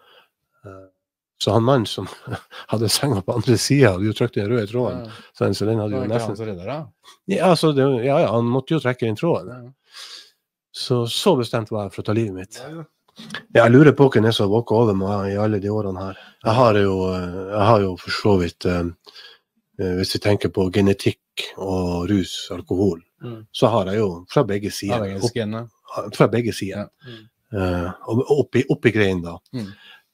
Så han mann som hadde senga på andre siden, hadde jo trykt i den røde tråden. Ja. Så, så den hadde Det jo var ikke nesten... han som redder da. Ja, altså, det, ja, ja, han måtte jo trekke inn tråden. Ja. Så, så bestemt var jeg for å ta livet mitt. Jeg lurer på hvem jeg som har våket over meg i alle de årene her. Jeg har jo, jeg har jo for så vidt, uh, hvis vi tenker på genetikk og rus, alkohol, mm. så har jeg jo fra begge sider. Opp, fra begge sider. Ja. Mm. Uh, oppi, oppi greien da. Mm.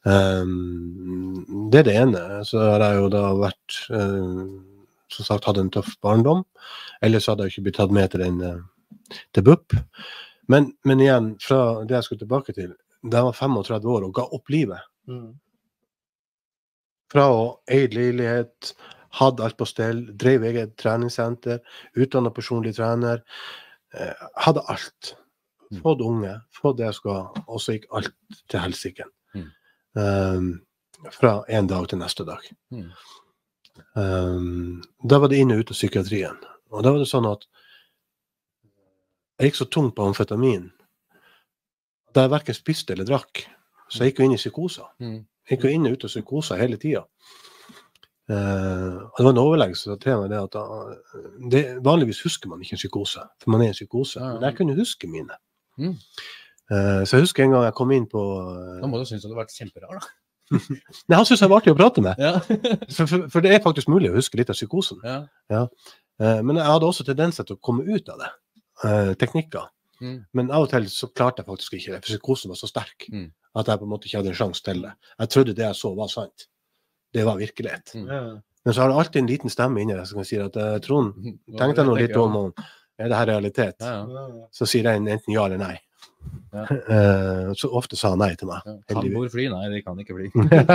Um, det er det ene. Så har jeg jo da vært, uh, som sagt, hadde en tøff barndom. Ellers hadde jeg ikke blitt tatt med til den uh, til B U P. Men, men igjen, fra det jeg skulle tilbake til, da jeg var femogtredve år og ga opp livet. Mm. Fra å eie leilighet, hadde alt på stell, drev eget treningssenter, utdannet personlig trener, eh, hadde alt. Fått unge, fått det jeg skal, og så gikk alt til helsiken. Mm. Um, fra en dag til neste dag. Mm. Um, da var det inn og ut av psykiatrien. Og da var det sånn at jeg gikk så tung på amfetamin da jeg hverken spiste eller drakk, så jeg gikk jo inn i psykoser. Mm. Jeg gikk jo inn og ut av psykoser hele tiden. Uh, og det var en overlegg som sa til meg det at da, det, vanligvis husker man ikke en psykose, for man er en psykose. Ja, ja. Men jeg kunne huske mine. Mm. Uh, så jeg husker en gang jeg kom inn på... Uh, da må du synes at du har vært kjemperar da. Nei, han synes jeg var artig å prate med. Ja. for, for, for det er faktisk mulig å huske litt av psykosen. Ja. Ja. Uh, men jeg hadde også tendenser til å komme ut av det. Uh, teknikker. Mm. Men av og til så klarte jeg faktisk ikke det, for psykosen var så sterk mm. at jeg på en måte ikke hadde en sjans til det. Jeg trodde det jeg så var sant. Det var virkelighet. Mm. Men så har det alltid en liten stemme inni deg som kan si at uh, Trond, tenk deg noe litt om om er det her realitet? Ja, ja. Så sier jeg enten ja eller nei. Ja. Uh, så ofte sa han nei til meg. Ja. Kan bor fly? Nei, det kan ikke fly.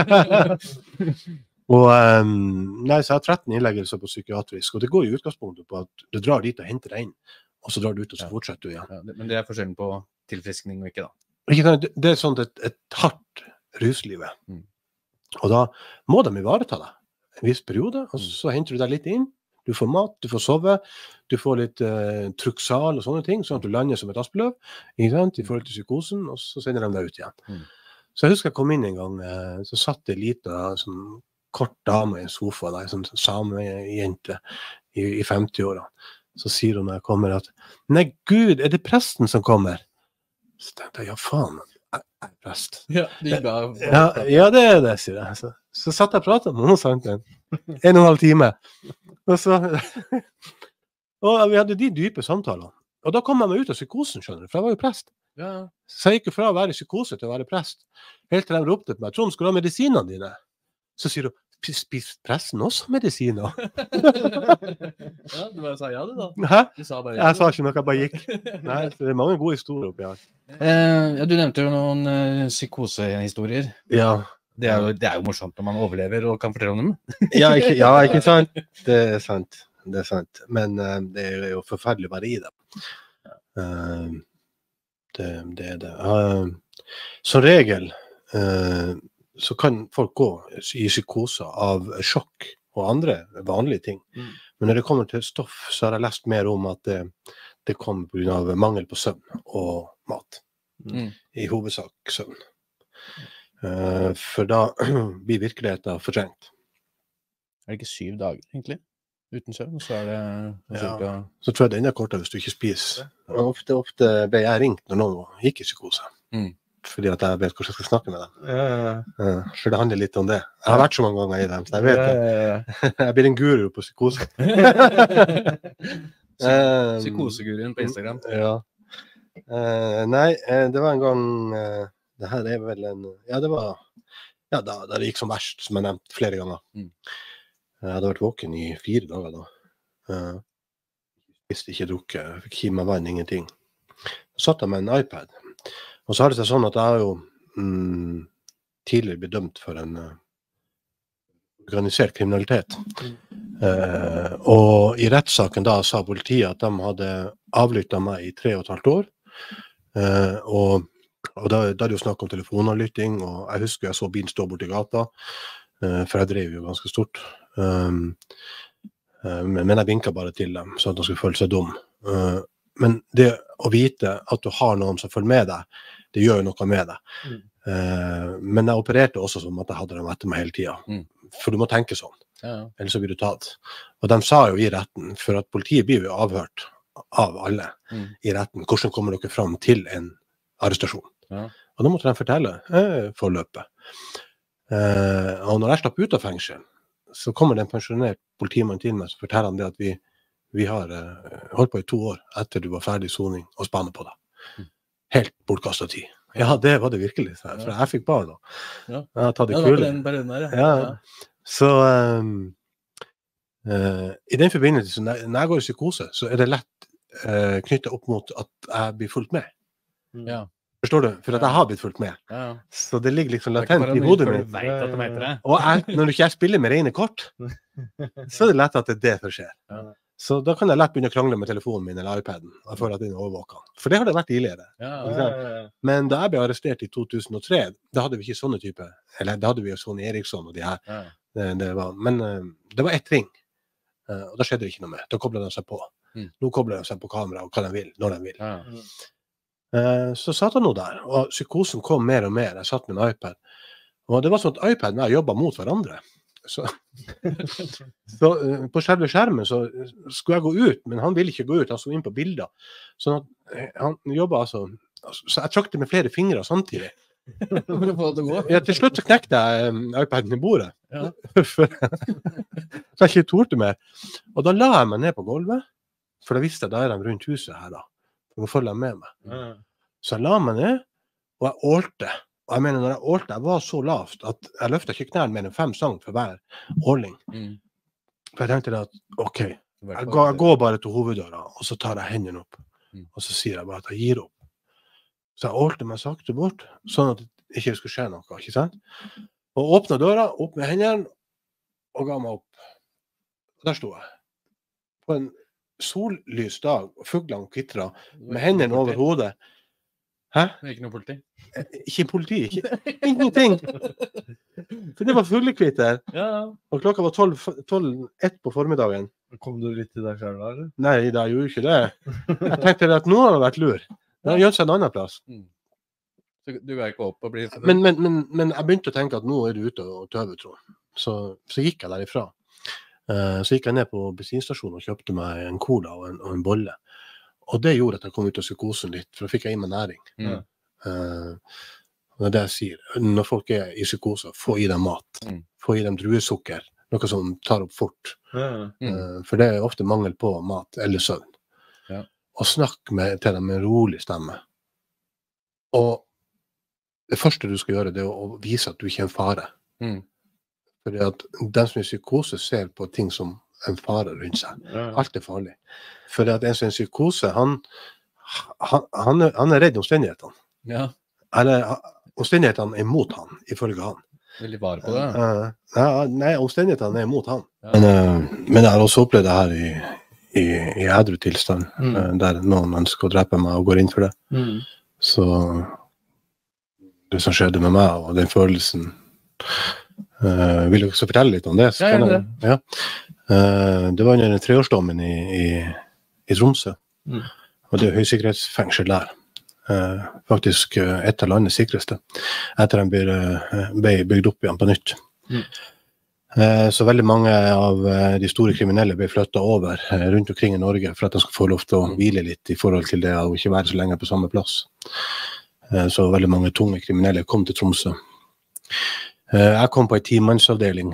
og um, nei, så jeg har tretten innleggelser på psykiatrisk, og det går i utgangspunktet på at du drar dit og henter deg inn. Og så drar du ut, og så ja. Fortsetter du igjen. Ja, men det er forskjellen på tilfriskning og ikke da? Ikke, det er sånn et, et hardt ruslivet. Mm. Og da må de ivareta deg en viss periode, og så mm. henter du deg litt inn. Du får mat, du får sove, du får litt uh, truksal og sånne ting, sånn at du lander som et aspeløv, i forhold til psykosen, og så sender de deg ut igjen. Mm. Så jeg husker jeg kom inn en gang, uh, så satt det litt sånn kort dame i en sofa, der, sånn samejente i, i femti-årene. Så sier hun når jeg kommer at, nei Gud, er det presten som kommer? Så tenkte jeg, ja faen, jeg er prest. Ja, de ga... ja, ja, det er det, sier jeg. Så, så satt jeg og pratet med noen sant, en, en og en halv time. Og så, og vi hadde de dype samtaler. Og da kom jeg meg ut av psykosen, skjønner du, for jeg var jo prest. Ja. Så jeg gikk jo fra å være i psykose til å være prest. Helt til de ropte på meg, Trond, skal du ha medisinene dine? Så sier hun, spis pressen også medisiner? Ja, du bare sa ja det da. Hæ? Du sa bare ja. Jeg sa ikke noe, jeg bare gikk. Nei, det er mange gode historier oppi her. Eh, ja, du nevnte jo noen uh, psykosehistorier. Ja. Det er, jo, det er jo morsomt når man overlever og kan fortelle om dem. ja, ikke, ja, ikke sant? Det er sant. Det er sant. Men uh, det er jo forferdelig å være i det. Uh, det, det er det. Uh, som regel uh, så kan folk gå i psykose av sjokk og andre vanlige ting. Mm. Men når det kommer til stoff, så har jeg lest mer om at det, det kommer på grunn av mangel på søvn og mat. Mm. I hovedsak søvn. Uh, for da blir virkeligheten fortrengt. Er det ikke syv dager, egentlig? Uten søvn, så er det... Ja, cirka... så tror jeg det er enda kortere hvis du ikke spiser. Og ofte, ofte ble jeg ringt når noen gikk i psykose. Mm. Fordi at jeg vet hvordan jeg skal snakke med dem. Ja, ja, ja. For det handler litt om det. Jeg har vært så mange ganger i dem, så jeg vet det. Ja, ja, ja. Jeg blir en guru på psykose. Psykoseguruen på Instagram. Ja. Uh, nei, det var en gang, uh, det her er vel en, ja det var, ja da, da det gikk som verst, som jeg nevnt flere ganger. Mm. Jeg hadde vært våken i fire dager da. Uh, Visste ikke drukket, fikk kima vann, ingenting. Så satt jeg med en iPad. Og så har det seg sånn at jeg har jo mm, tidligere blitt dømt for en uh, organisert kriminalitet. Uh, og i rettssaken da sa politiet at de hadde avlyttet meg i tre og et halvt år. Uh, og, og da, da er det jo snakk om telefonavlytting, og jeg husker jeg så bilen stå bort i gata, uh, for jeg drev jo ganske stort. Um, uh, men, men jeg vinket bare til dem, så at de skulle føle seg dum. Uh, men det å vite at du har noen som følger med deg, det gjør jo noe med deg. Mm. Uh, men jeg opererte også som at jeg hadde dem etter meg hele tiden. Mm. For du må tenke sånn, ja, ja. Ellers så blir du tatt. Og de sa jo i retten, for at politiet blir jo avhørt av alle mm. i retten, hvordan kommer dere fram til en arrestasjon? Ja. Og da måtte de fortelle eh, forløpet. Uh, og når jeg slapp ut av fengsel, så kommer det en pensjonert politimann til meg, så forteller han det at vi, vi har uh, holdt på i to år etter du var ferdig i soning og spannet på deg. Mm. Helt bortkastet tid. Ja, det var det virkelig, for jeg, jeg fikk barn nå. Ja. Jeg har tatt det kule. Der, ja. Ja. Så um, uh, i den forbindelse, når jeg går i psykose, så er det lett uh, knyttet opp mot at jeg blir fulgt med. Ja. Forstår du? For at jeg har blitt fulgt med. Ja. Så det ligger liksom latent i hodet mitt. Og jeg, når ikke jeg spiller med rene kort, så er det lett at det er det som skjer. Ja. Så da kan jeg lett begynne å krangle med telefonen min eller iPaden, og for at den er overvåket. For det har det vært tidligere. Ja, ja, ja. Men da jeg ble arrestert i to tusen og tre, da hadde vi ikke sånne type, eller da hadde vi jo Sonny Eriksson og de her. Ja. Det, det var, men uh, det var ett ring, uh, og da skjedde det ikke noe mer. Da koblet de seg på. Mm. Nå kobler de seg på kamera og hva de vil, når de vil. Ja. Uh, så satt jeg nå der, og psykosen kom mer og mer. Jeg satt med en iPad. Og det var sånn at iPaden og jeg jobbet mot hverandre. Så, så uh, på selve skjermen så skulle jeg gå ut, men han ville ikke gå ut, han så inn på bilder. Så uh, han jobbet altså, så jeg trakte med flere fingre samtidig. Ja, til slutt så knekte jeg um, iPaden i bordet. Ja. Så jeg ikke torde mer. Og da la jeg meg ned på gulvet, for da visste jeg da er de rundt huset her da. For nå følger jeg med meg. Ja. Så jeg la meg ned, og jeg ålte. Og jeg mener, når jeg ålte, jeg var så lavt at jeg løftet ikke knærne mer enn fem sang for hver åling. Mm. For jeg tenkte at, ok, jeg går, jeg går bare til hoveddøra, og så tar jeg hendene opp. Mm. Og så sier jeg bare at jeg gir opp. Så jeg ålte meg sakte bort, sånn at det ikke skulle skje noe, ikke sant? Og åpnet døra, opp med hendene, og ga meg opp. Og der stod jeg. På en sollys dag, og fuglene kvittret, med hendene over hodet. Hæ? Det er ikke noe politi? Ikke politi, ikke, ingenting. For det var fuglekvitter. Ja. Og klokka var tolv, tolv, ett på formiddagen. Kom du litt til deg selv da, eller? Nei, da gjorde jeg ikke det. Jeg tenkte at noen hadde vært lur. Det har gjort seg en annen plass. Mm. Så du ga ikke opp og blir... Men, men, men, men jeg begynte å tenke at nå er du ute og tøver, tror jeg. Så, så gikk jeg derifra. Uh, så gikk jeg ned på bensinstasjonen og kjøpte meg en cola og en, og en bolle. Og det gjorde at jeg kom ut av psykosen litt, for da fikk jeg inn med næring. Mm. Uh, og det er det jeg sier. Når folk er i psykose, få i dem mat. Mm. Få i dem druesukker, noe som tar opp fort. Mm. Uh, for det er ofte mangel på mat eller søvn. Ja. Og snakk med, til dem med en rolig stemme. Og det første du skal gjøre, det er å vise at du ikke er en fare. Mm. Fordi at den som er i psykose ser på ting som en fare rundt seg. Ja. Alt er farlig. For at en som er en psykose, han, han, han, er, han er redd omstendighetene. Ja. Eller omstendighetene er mot han, ifølge han. Veldig bare på det. Uh, ja, nei, omstendighetene er mot han. Ja. Men, uh, men jeg har også opplevd det her i, i, i edru tilstand, mm. uh, der noen ønsker å drepe meg og går inn for det. Mm. Så det som skjedde med meg, og den følelsen, uh, vil du også fortelle litt om det? Så ja, det. Ja. Uh, det var under en treårsdommen i, i, i Tromsø, mm. og det er høysikkerhetsfengsel der. Uh, faktisk uh, et av landets sikreste, etter den ble, uh, ble bygd opp igjen på nytt. Mm. Uh, så veldig mange av uh, de store kriminelle ble flyttet over uh, rundt omkring i Norge, for at de skulle få lov til å hvile litt i forhold til det, og ikke være så lenge på samme plass. Uh, så veldig mange tunge kriminelle kom til Tromsø. Uh, jeg kom på en timannsavdeling,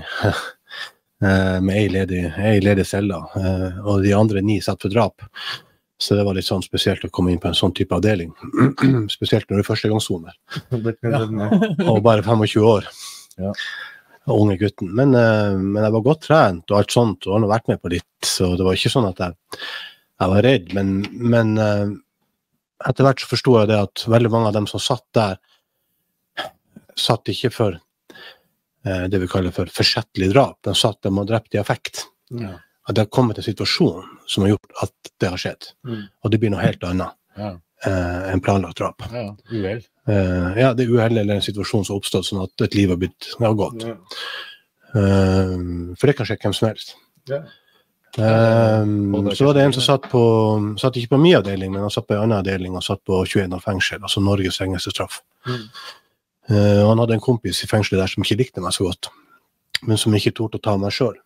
Uh, med ei ledig, ei ledig cella, uh, og de andre ni satt for drap. Så det var litt sånn spesielt å komme inn på en sånn type avdeling. Spesielt når du er førstegangssoner. Ja. Og bare tjuefem år. Ja. Og unge gutten. Men, uh, men jeg var godt trent og alt sånt, og har vært med på litt, så det var ikke sånn at jeg, jeg var redd, men, men uh, etter hvert så forstod jeg det at veldig mange av dem som satt der, satt ikke for uh, det vi kaller for forsettlig drap. De satt dem og drepte i affekt. Ja. At det har kommet en situasjon som har gjort at det har skjedd. Mm. Og det blir noe helt annet Ja, uh, enn planlagt drap. ja, uvel. Uh, ja, det er uheld eller en situasjon som har oppstått sånn at et liv har blitt har gått. Ja. Uh, for det kan skje hvem som helst. Ja. Um, så var det en som satt på satt ikke på min avdeling, men han satt på en annen avdeling og satt på tjueen år fengsel, altså Norges strengeste straff. Mm. Uh, og han hadde en kompis i fengselet der som ikke likte meg så godt, men som ikke torde å ta meg selv.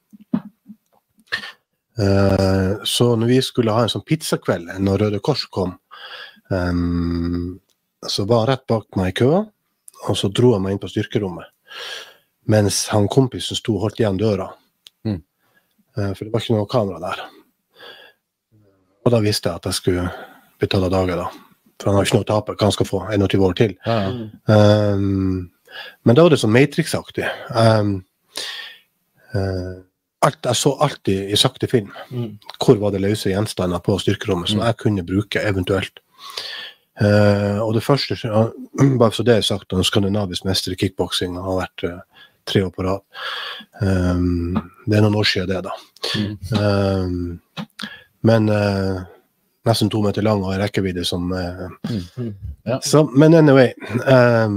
Uh, så når vi skulle ha en sånn pizzakveld når Røde Kors kom, um, så var han rett bak meg i køa, og så dro han meg inn på styrkerommet, mens han kompisen sto og holdt igjen døra. For det var ikke noe kamera der. Og da visste jeg at jeg skulle betale dager da. For han har ikke noe å tape, hva han skal få tjueen år til. Ja, ja. Um, men da var det sånn Matrix-aktig. Um, uh, alt, jeg så alltid i sakte film. Mm. Hvor var det løse gjenstander på styrkerommet som jeg kunne bruke eventuelt. Uh, og det første, bare så det er sagt, en skandinavisk mester i kickboxing har vært uh, tre år på rad. Um, det er noen år siden det da. Mm. Um, men uh, nesten to meter lang og en rekkevidde som... Uh, Mm. Ja. så, men anyway, um,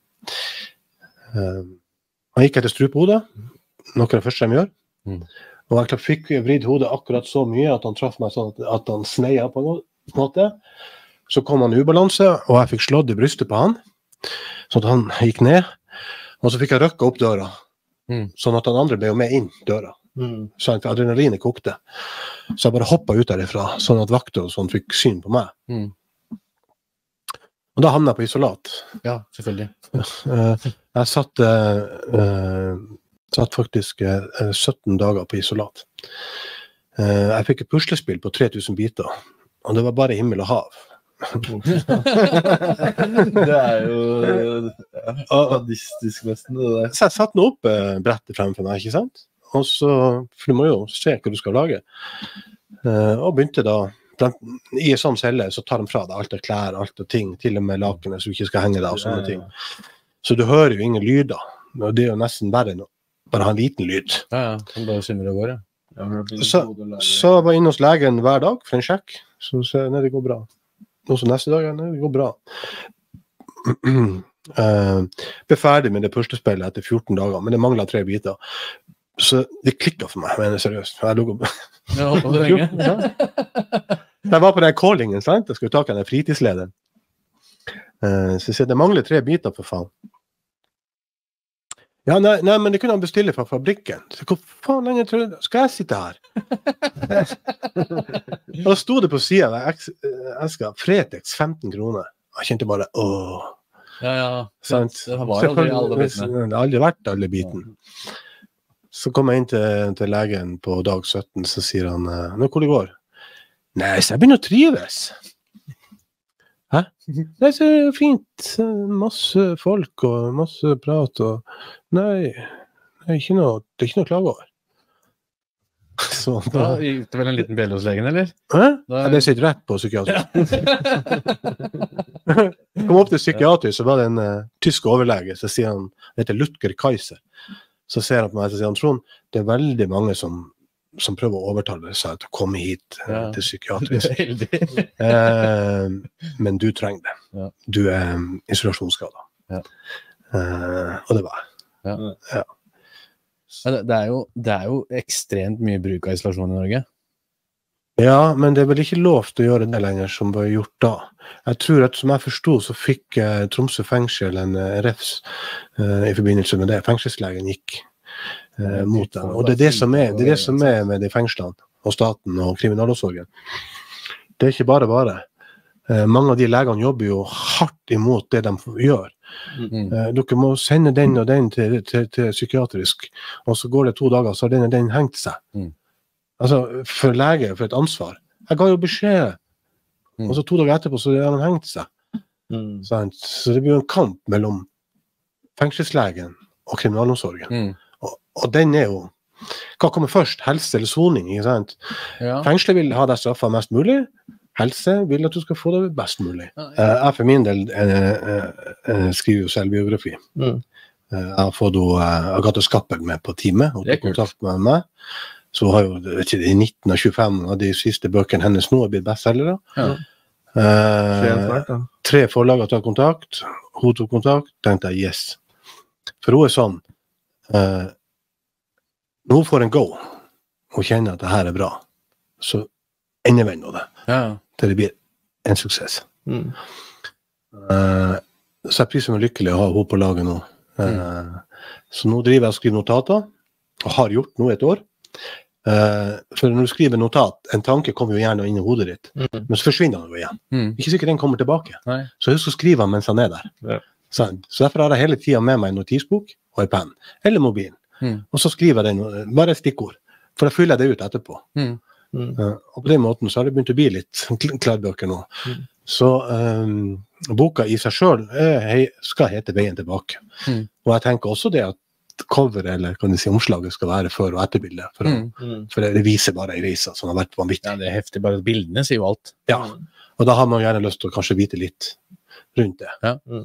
um, han gikk etter strupehodet, noe av det første de gjør. Mm. Og jeg fikk vridd hodet akkurat så mye at han traff meg sånn at, at han sneia på en måte. Så kom han i ubalanse, og jeg fikk slått i brystet på han, så at han gikk ned. Og så fikk jeg røkket opp døra, Mm. sånn at den andre ble jo med inn døra. Mm. Så adrenalinet kokte. Så jeg bare hoppet ut derifra, sånn at vakter og sånn fikk syn på meg. Mm. Og da havnet jeg på isolat. Ja, selvfølgelig. Uh, jeg satt, uh, uh, satt faktisk uh, sytten dager på isolat. Uh, jeg fikk et puslespill på tre tusen biter, og det var bare himmel og hav. Det er jo sadistisk nesten, det der. Så jeg satt nå opp uh, brettet fremfor meg, ikke sant? Og så, for du må jo se hva du skal lage. Uh, og begynte da, i en sånn celle, så tar de fra deg alt av klær, alt av ting, til og med lakene, så du ikke skal henge deg og sånne ting. Så du hører jo ingen lyder. Og det er jo nesten bare, no bare ha en liten lyd. Ja, ja, han bare skinner det går, ja. Så, så jeg var inne hos legen hver dag for en sjekk, så sa jeg, nei, det går bra. Og så neste dag, nei, det går bra. uh, ble ferdig med det puslespillet etter fjorten dager, men det manglet tre biter. Så det klikket for meg, men det er seriøst. Jeg lå opp. Jeg holdt på det lenge. Jeg var på den callingen, sant? Jeg skulle ta den fritidslederen. Uh, så jeg sier, det mangler tre biter, for faen. Ja, nei, nei, men det kunne han bestille fra fabrikken. Så hvor faen lenge tror du, skal jeg sitte her? Og da stod det på siden av eska, Fretex femten kroner. Jeg kjente bare, åh. Ja, ja. Sant? Det var aldri alle bitene. Det har aldri vært alle bitene. Så kom jeg inn til, til legen på dag sytten, så sier han, nå hvor det går? Nei, så jeg begynner å trives. Hæ? Det er så fint, masse folk og masse prat og nei, det er ikke noe, det er ikke noe å klage over. Så Da gikk det vel en liten bjelle hos legen, eller? Hæ? Da- Jeg ble sitt rett på psykiatrisk. Jeg kom opp til psykiatrisk, så var det en uh, tysk overlege, så sier han, det heter Lutger Kaiser, så ser han på meg, så sier han, Trond, det er veldig mange som som prøver å overtale seg til å komme hit uh, Ja. til psykiatrisk. Veldig. Eh, men du trenger det. Ja. Du er um, isolasjonsskadet. Ja. Eh, og det var jeg. Ja, det, det, er jo, det er jo ekstremt mye bruk av isolasjon i Norge. Ja, men det er vel ikke lov til å gjøre det lenger som var gjort da. Jeg tror at, som jeg forstod, så fikk uh, Tromsø fengsel en uh, refs uh, i forbindelse med det. Fengselslegen gikk uh, mot den. Og det er det som er, det er, det som er med de fengslene, og staten og kriminalomsorgen. Det er ikke bare bare. Uh, mange av de legene jobber jo hardt imot det de gjør. Mm. Uh, dere må sende den og den til, til, til psykiatrisk, og så går det to dager, så har den og den hengt seg. Mm. Altså, for lege, for et ansvar. Jeg ga jo beskjed, Mm. og så to dager etterpå, så har han hengt seg. Mm. Sant? Så det blir jo en kamp mellom fengselslegen og kriminalomsorgen. Mm. Og, og den er jo, hva kommer først? Helse eller soning, ikke sant? Ja. Fengslet vil ha deg straffet mest mulig. Helse vil at du skal få det best mulig. Uh, jeg for min del uh, uh, skriver jo selvbiografi. Mm. Uh, jeg har fått uh, Agathe Skappel med på teamet, og tok kontakt med meg. Så har jo, vet ikke, i nitten av tjuefem av de siste bøkene hennes nå har blitt bestselgere. Ja. Uh, tre forlag har tatt kontakt, hun tok kontakt, tenkte jeg yes. For hun er sånn, uh, når hun får en go, hun kjenner at det her er bra, så endevender hun det, ja. Til det blir en suksess. Mm. Uh, så jeg priser meg lykkelig å ha hun på laget nå. Uh, mm. Så nå driver jeg og skriver notater, og har gjort nå et år. Uh, for når du skriver notat, en tanke kommer jo gjerne inn i hodet ditt, mm. men så forsvinner den jo igjen. Mm. Ikke sikkert den kommer tilbake. Nei. Så husk å skrive mens han er der. Ja. Så, så derfor har jeg hele tiden med meg en notisbok og en penn, eller mobilen. Mm. Og så skriver jeg den, bare et stikkord, for da fyller jeg det ut etterpå. Mm. Mm. Uh, og på den måten så har det begynt å bli litt klærbøker nå. Mm. Så um, boka i seg selv uh, skal hete Veien tilbake. Mm. Og jeg tenker også det at cover, eller kan du si omslaget, skal være før- og etterbildet. For, mm. for det viser bare en reise som har vært vanvittig. Ja, det er heftig. Bare bildene sier jo alt. Ja, og da har man gjerne lyst til å kanskje vite litt rundt det. Ja. Mm.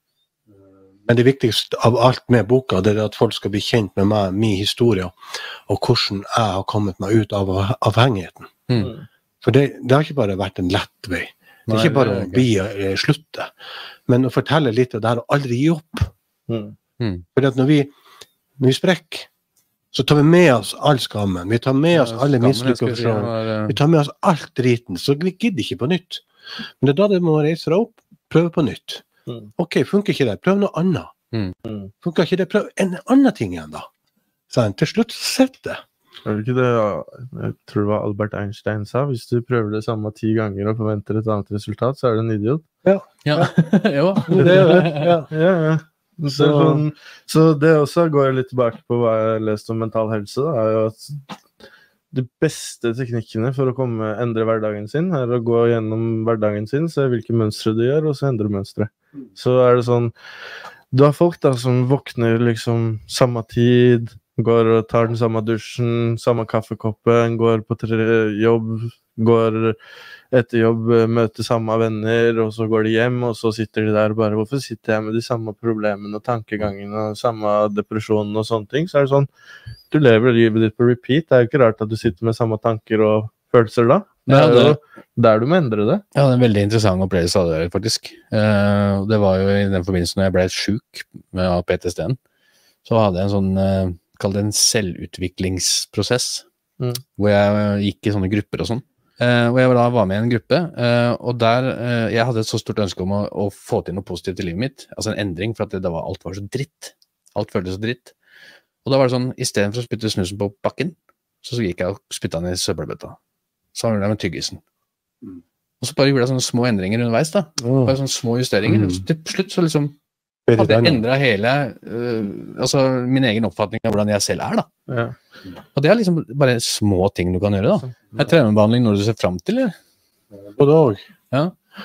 Men det viktigste av alt med boka, det er at folk skal bli kjent med meg, min historie, og hvordan jeg har kommet meg ut av avhengigheten. Mm. For det, det har ikke bare vært en lett vei. Det er ikke bare å bli uh, slutte, men å fortelle litt av det her og aldri gi opp. Mm. Mm. Fordi at når vi Når vi sprekker, så tar vi med oss all skammen. Vi tar med oss alle mislykker. Si, vi tar med oss alt driten, så vi gidder ikke på nytt. Men det er da det må reise deg opp, prøve på nytt. Mm. Ok, funker ikke det, prøv noe annet. Mm. Funker ikke det, prøv en annen ting igjen da. Så til slutt, sett det. Er det ikke det, jeg tror det var Albert Einstein sa, hvis du prøver det samme ti ganger og forventer et annet resultat, så er du en idiot. Ja, ja. Jo, det er det. Ja, ja, ja. Så, sånn, så det også går jeg litt tilbake på hva jeg har lest om mental helse, da, er jo at de beste teknikkene for å komme, endre hverdagen sin, er å gå gjennom hverdagen sin, se hvilke mønstre du gjør, og så endre mønstre. Så er det sånn, du har folk da som våkner liksom samme tid, går og tar den samme dusjen, samme kaffekoppen, går på jobb, går etter jobb, møter samme venner, og så går de hjem, og så sitter de der og bare, hvorfor sitter jeg med de samme problemene og tankegangene og samme depresjonen og sånne ting? Så er det sånn, du lever livet ditt på repeat, det er jo ikke rart at du sitter med samme tanker og følelser da. Det er jo der du må endre det. Ja, det er en veldig interessant opplevelse av det, faktisk. Uh, det var jo i den forbindelse når jeg ble syk med P T S D-en, så hadde jeg en sånn, uh, kall det en selvutviklingsprosess, mm. hvor jeg gikk i sånne grupper og sånn. Uh, og jeg da var med i en gruppe, uh, og der uh, jeg hadde et så stort ønske om å, å få til noe positivt i livet mitt, altså en endring, for at det, det var, alt var så dritt. Alt føltes så dritt. Og da var det sånn, i stedet for å spytte snusen på bakken, så, så gikk jeg og spyttet den i søppelbøtta. Så gjorde jeg med tyggisen. Mm. Og så bare gjorde jeg sånne små endringer underveis da. Oh. Bare sånne små justeringer. Mm. Så til slutt så liksom hadde jeg endret hele, uh, altså min egen oppfatning av hvordan jeg selv er da. Ja. Og det er liksom bare små ting du kan gjøre da. Er trenerbehandling noe du ser frem til, eller? Både og. Ja.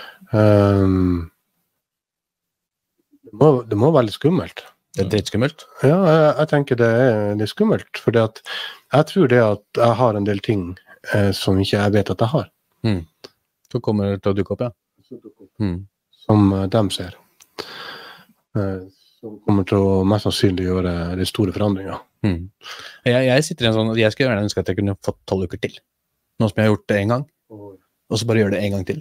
Um, det, må, det må være litt skummelt. Det er dritskummelt? Ja, jeg, jeg tenker det er litt skummelt, for jeg tror det at jeg har en del ting eh, som ikke jeg vet at jeg har. Mm. Så kommer det til å dukke opp, ja. Mm. Som uh, de ser. Uh, som kommer til å mest sannsynlig gjøre de store forandringer. Mm. Jeg, jeg sitter i en sånn, jeg skulle gjerne ønske at jeg kunne fått tolv uker til. Nå som jeg har gjort det en gang, og så bare gjøre det en gang til.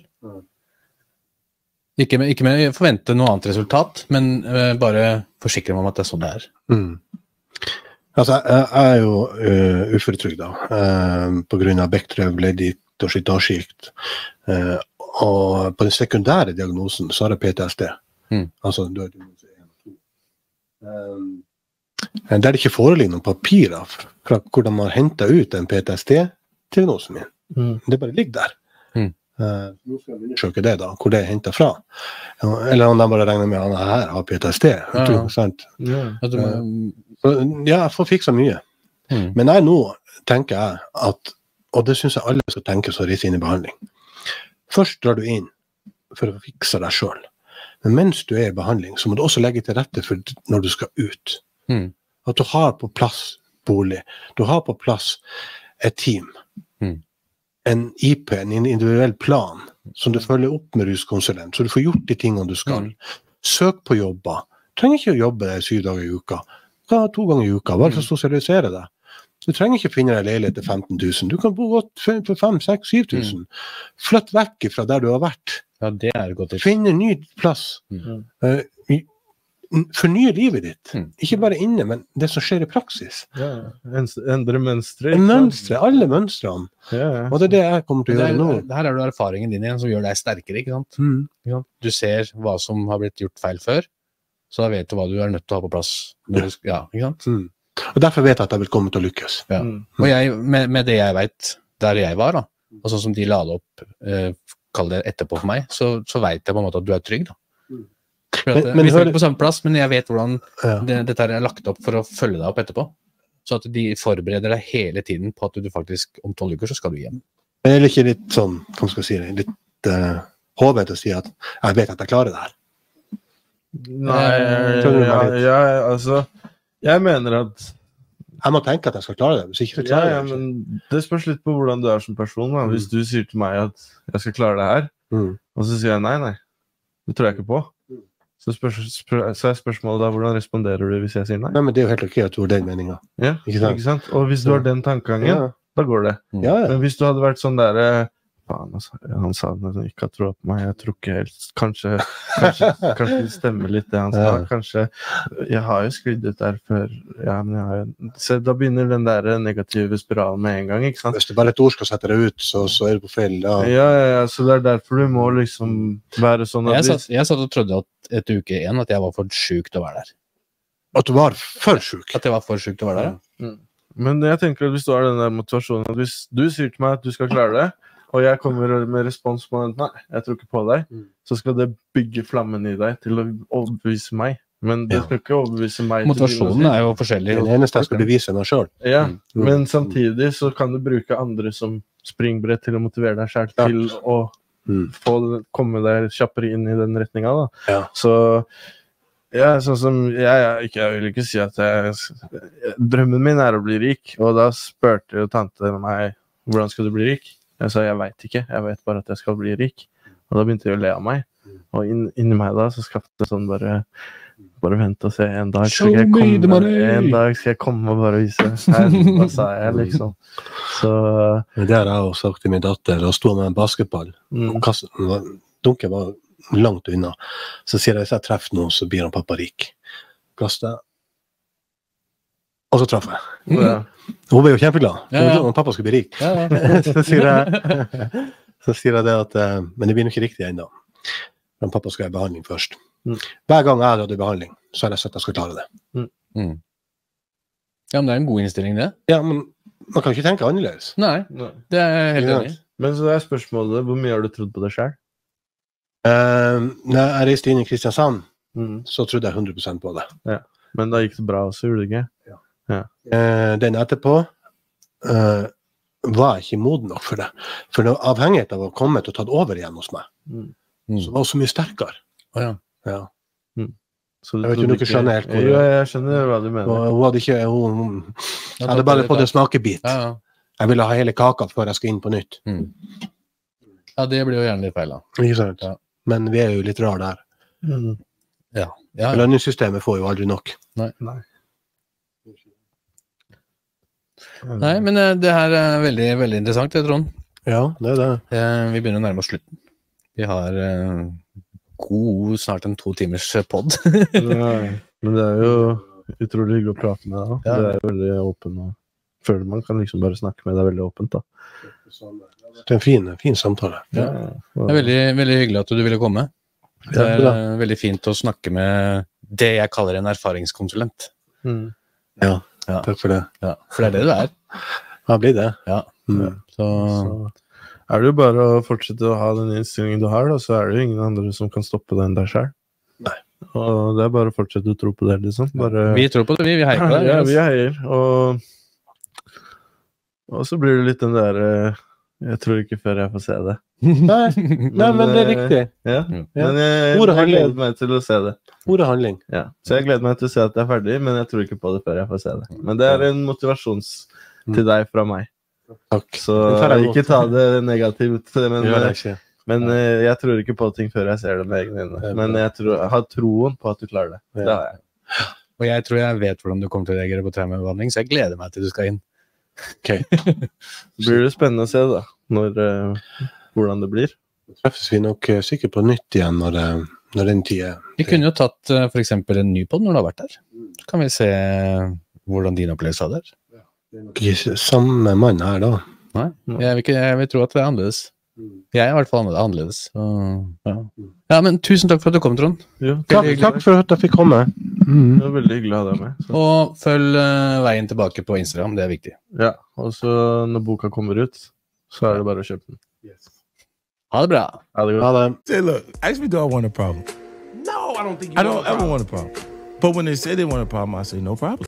Ikke med, ikke med forvente noe annet resultat, men uh, bare forsikre meg om at det er sånn det er. Mm. Altså, jeg, jeg er jo uh, uføretrygdet uh, på grunn av bekktrev, leddgikt og slitasjegikt. Uh, og på den sekundære diagnosen så har jeg P T S D. Mm. Altså døddiagnose en og to. Um, der det ikke foreligger noen papirer fra hvor de har hentet ut en P T S D-diagnosen min. Mm. Det bare ligger der. Mm. Uh, nå skal vi undersøke det da, hvor det er hentet fra. Eller om de bare regner med at han her har P T S D. Ja, ja. Sant? Ja. Uh, så, ja, jeg får fikset mye. Mm. Men jeg nå tenker jeg at, og det synes jeg alle skal tenke så reise inn i behandling. Først drar du inn for å fikse deg selv. Men mens du er i behandling, så må du også legge til rette for når du skal ut. Mm. At du har på plass bolig. Du har på plass et team. Mm. En I P, en individuell plan, som du følger opp med ruskonsulent, så du får gjort de tingene du skal. Mm. Søk på jobber. Trenger ikke å jobbe der syv dager i uka. Ka, to ganger i uka, bare for å sosialisere deg. Du trenger ikke finne deg leilighet til femten tusen. Du kan bo godt for fem, seks, syv tusen. Mm. Flytt vekk fra der du har vært. Ja, det er et godt tips. Finn en ny plass. Mm. Uh, fornye livet ditt. Mm. Ikke bare inne, men det som skjer i praksis. Ja, endre mønstre. Mønstre, alle mønstrene. Ja, ja. Og det er det jeg kommer til å Det er, gjøre nå. her er det erfaringen din igjen som gjør deg sterkere, ikke sant? Mm. Ikke sant? Du ser hva som har blitt gjort feil før, så da vet du hva du er nødt til å ha på plass. Når du, ja, ikke sant? Mm. Og derfor vet jeg at jeg vil komme til å lykkes. Ja. Mm. Og jeg, med, med det jeg vet, der jeg var da, og sånn som de la det opp, eh, kall det etterpå for meg, så, så vet jeg på en måte at du er trygg da. For at, Men- men vi står hør- ikke på samme plass, men jeg vet hvordan Ja. det, dette her er lagt opp for å følge deg opp etterpå. Så at de forbereder deg hele tiden på at du faktisk, om tolv uker, så skal du hjem. Men er det ikke litt sånn, hva skal jeg si det, litt uh, håvet å si at jeg vet at jeg klarer det her. Nei, Skjønner du ja, meg litt? ja, altså jeg mener at Jeg må tenke at jeg skal klare det, hvis ikke så ja, klarer ja, jeg det ikke. men det spørs litt på hvordan du er som person. Da. Hvis du sier til meg at jeg skal klare det her, Mm. og så sier jeg nei, nei, det tror jeg ikke på. Så, spørs, spør, så er spørsmålet da, hvordan responderer du hvis jeg sier nei? Nei, men det er jo helt ok at du har den meningen. Ja, Ikke sant? ikke sant? Og hvis du har den tankegangen, Ja, da går det. ja. ja. Men hvis du hadde vært sånn der eh, faen, altså, han sa at han ikke har tro på meg, jeg tror ikke helt, kanskje, kanskje, kanskje det stemmer litt det han sa, Ja. kanskje, jeg har jo sklidd ut der før, ja, men jeg har jo, så da begynner den der negative spiralen med en gang, ikke sant? Hvis du bare et ord skal sette deg ut, så, så er du på feil. Ja. Ja, ja, ja, så det er derfor du må liksom være sånn at Jeg hvis, satt, jeg satt og trodde at etter uke én at jeg var for syk til å være der. At du var for sjuk. At jeg var for syk til å være der. Mm. Men jeg tenker at hvis du har den der motivasjonen, at hvis du sier til meg at du skal klare det, og jeg kommer med respons på den, nei, jeg tror ikke på deg, Mm. så skal det bygge flammen i deg til å overbevise meg. Men det Ja. skal ikke overbevise meg. Motivasjonen er jo forskjellig. Det eneste jeg skal bevise meg selv. Ja, Mm. men samtidig så kan du bruke andre som springbrett til å motivere deg selv Ja. til å Mm. få, komme deg kjappere inn i den retningen da. Ja. Så ja, sånn som jeg, jeg, ikke, jeg vil ikke si at jeg, drømmen min er å bli rik, og da spurte jo tante meg hvordan skal du bli rik? Jeg sa jeg vet ikke, jeg vet bare at jeg skal bli rik. Og da begynte de å le av meg. Og inn, inni meg da så skapte det sånn bare bare vent og se, en dag skal Show jeg me the komme, money! en dag skal jeg komme og bare vise her, hva sa jeg liksom. Så Men det har jeg også sagt til min datter, og stod med en basketball, mm, og kastet, dunken var langt unna. Så sier jeg, hvis jeg treffer noen, så blir han pappa rik. Kastet. Og så traff jeg. ja. Hun ble jo kjempeglad. Ja, ja. Hun trodde at pappa skulle bli rik. Ja, ja. så, sier jeg, så sier jeg det at, eh, men det blir nok ikke riktig ennå. Men pappa skal ha behandling først. Mm. Hver gang jeg hadde behandling, så har jeg sagt at jeg skal klare det. Mm. Ja, men det er en god innstilling, det. Ja, men man kan ikke tenke annerledes. Nei, Nei. det er jeg helt Ja. enig i. Men så er spørsmålet, hvor mye har du trodd på deg selv? Eh, når jeg reiste inn i Kristiansand, Mm. så trodde jeg hundre prosent på det. Men da gikk det bra også, gjorde det ikke? Eh, den etterpå eh, var jeg ikke moden nok for det. For når avhengigheten var kommet og tatt over igjen hos meg, Mm. Mm. så var hun så mye sterkere. Å, ja. Ja. Så Jeg vet trodde ikke om du skjønner helt hvor- Ja, jeg skjønner hva du mener. Og hun hadde ikke, hun, hun Ja, jeg hadde bare det- fått en smakebit. Ja, ja. Jeg ville ha hele kaka før jeg skal inn på nytt. Mm. Ja, det blir jo gjerne litt feil, da. Ikke sant? Ja. Men vi er jo litt rare der. Mm. Ja, ja. Lønningssystemet får jo aldri nok. Nei. Nei, men eh, det her er veldig, veldig interessant, det, Trond. Ja, det er det. Eh, Vi begynner å nærme oss slutten. Vi har eh, god, snart en to timers podd. Nei, men det er jo utrolig hyggelig å prate med deg. Da. Ja. Det er veldig åpen og føler man kan liksom bare snakke med deg veldig åpent. Da. Det er en fin, fin samtale. Ja. Det er veldig, veldig hyggelig at du ville komme. Det er eh, veldig fint å snakke med det jeg kaller en erfaringskonsulent. Mm. Ja, Ja. takk for det. Ja, for det er det du er. Ja, blir det. Ja. Mm. Så, Så er det jo bare å fortsette å ha den innstillingen du har, da, så er det jo ingen andre som kan stoppe den der selv. Nei. Og det er bare å fortsette å tro på det, liksom. Bare... vi tror på det, vi. Vi heier på deg. Ja, vi heier. Og, og så blir det litt den der eh, jeg tror ikke før jeg får se det. Nei, nei, men det er riktig. Ja, Ja. men jeg, Ord og jeg handling. gleder meg til å se det. Ord og handling. Ja. Så jeg gleder meg til å se at det er ferdig, men jeg tror ikke på det før jeg får se det. Men det er en motivasjons til deg fra meg. Takk. Så Det tar jeg ikke imot. ta det negativt, men, Det gjør jeg ikke. men eh, jeg tror ikke på ting før jeg ser det med egne Det øyne. er bra. Men jeg, tror, jeg har troen på at du klarer det. Det har jeg. Og jeg tror jeg vet hvordan du kommer til å reagere på traumebehandling, så jeg gleder meg til du skal inn. Ok. Så blir det spennende å se da, når, eh, hvordan det blir. Treffes vi nok eh, sikkert på nytt igjen når, det, når den tid er. Vi kunne jo tatt uh, for eksempel en ny podd når du har vært der. Så kan vi se hvordan din opplevelse av det er. Ikke samme mann her da. Nei, jeg vil, ikke, jeg vil tro at det er annerledes. Jeg er i hvert fall annerledes. Så, ja. ja, men tusen takk for at du kom, Trond. Jo, Takk, veldig takk hyggelig. for at jeg fikk komme. Mm. Det var veldig hyggelig å ha deg med. Så. Og følg uh, veien tilbake på Instagram, det er viktig. Ja, og så når boka kommer ut, så er det bare å kjøpe den. Ha det bra. Ha det godt. Ha det. Say, look, ask me, do I want a problem? No, I don't think you I want don't a ever problem. want a problem. But when they say they want a problem, I say no problem.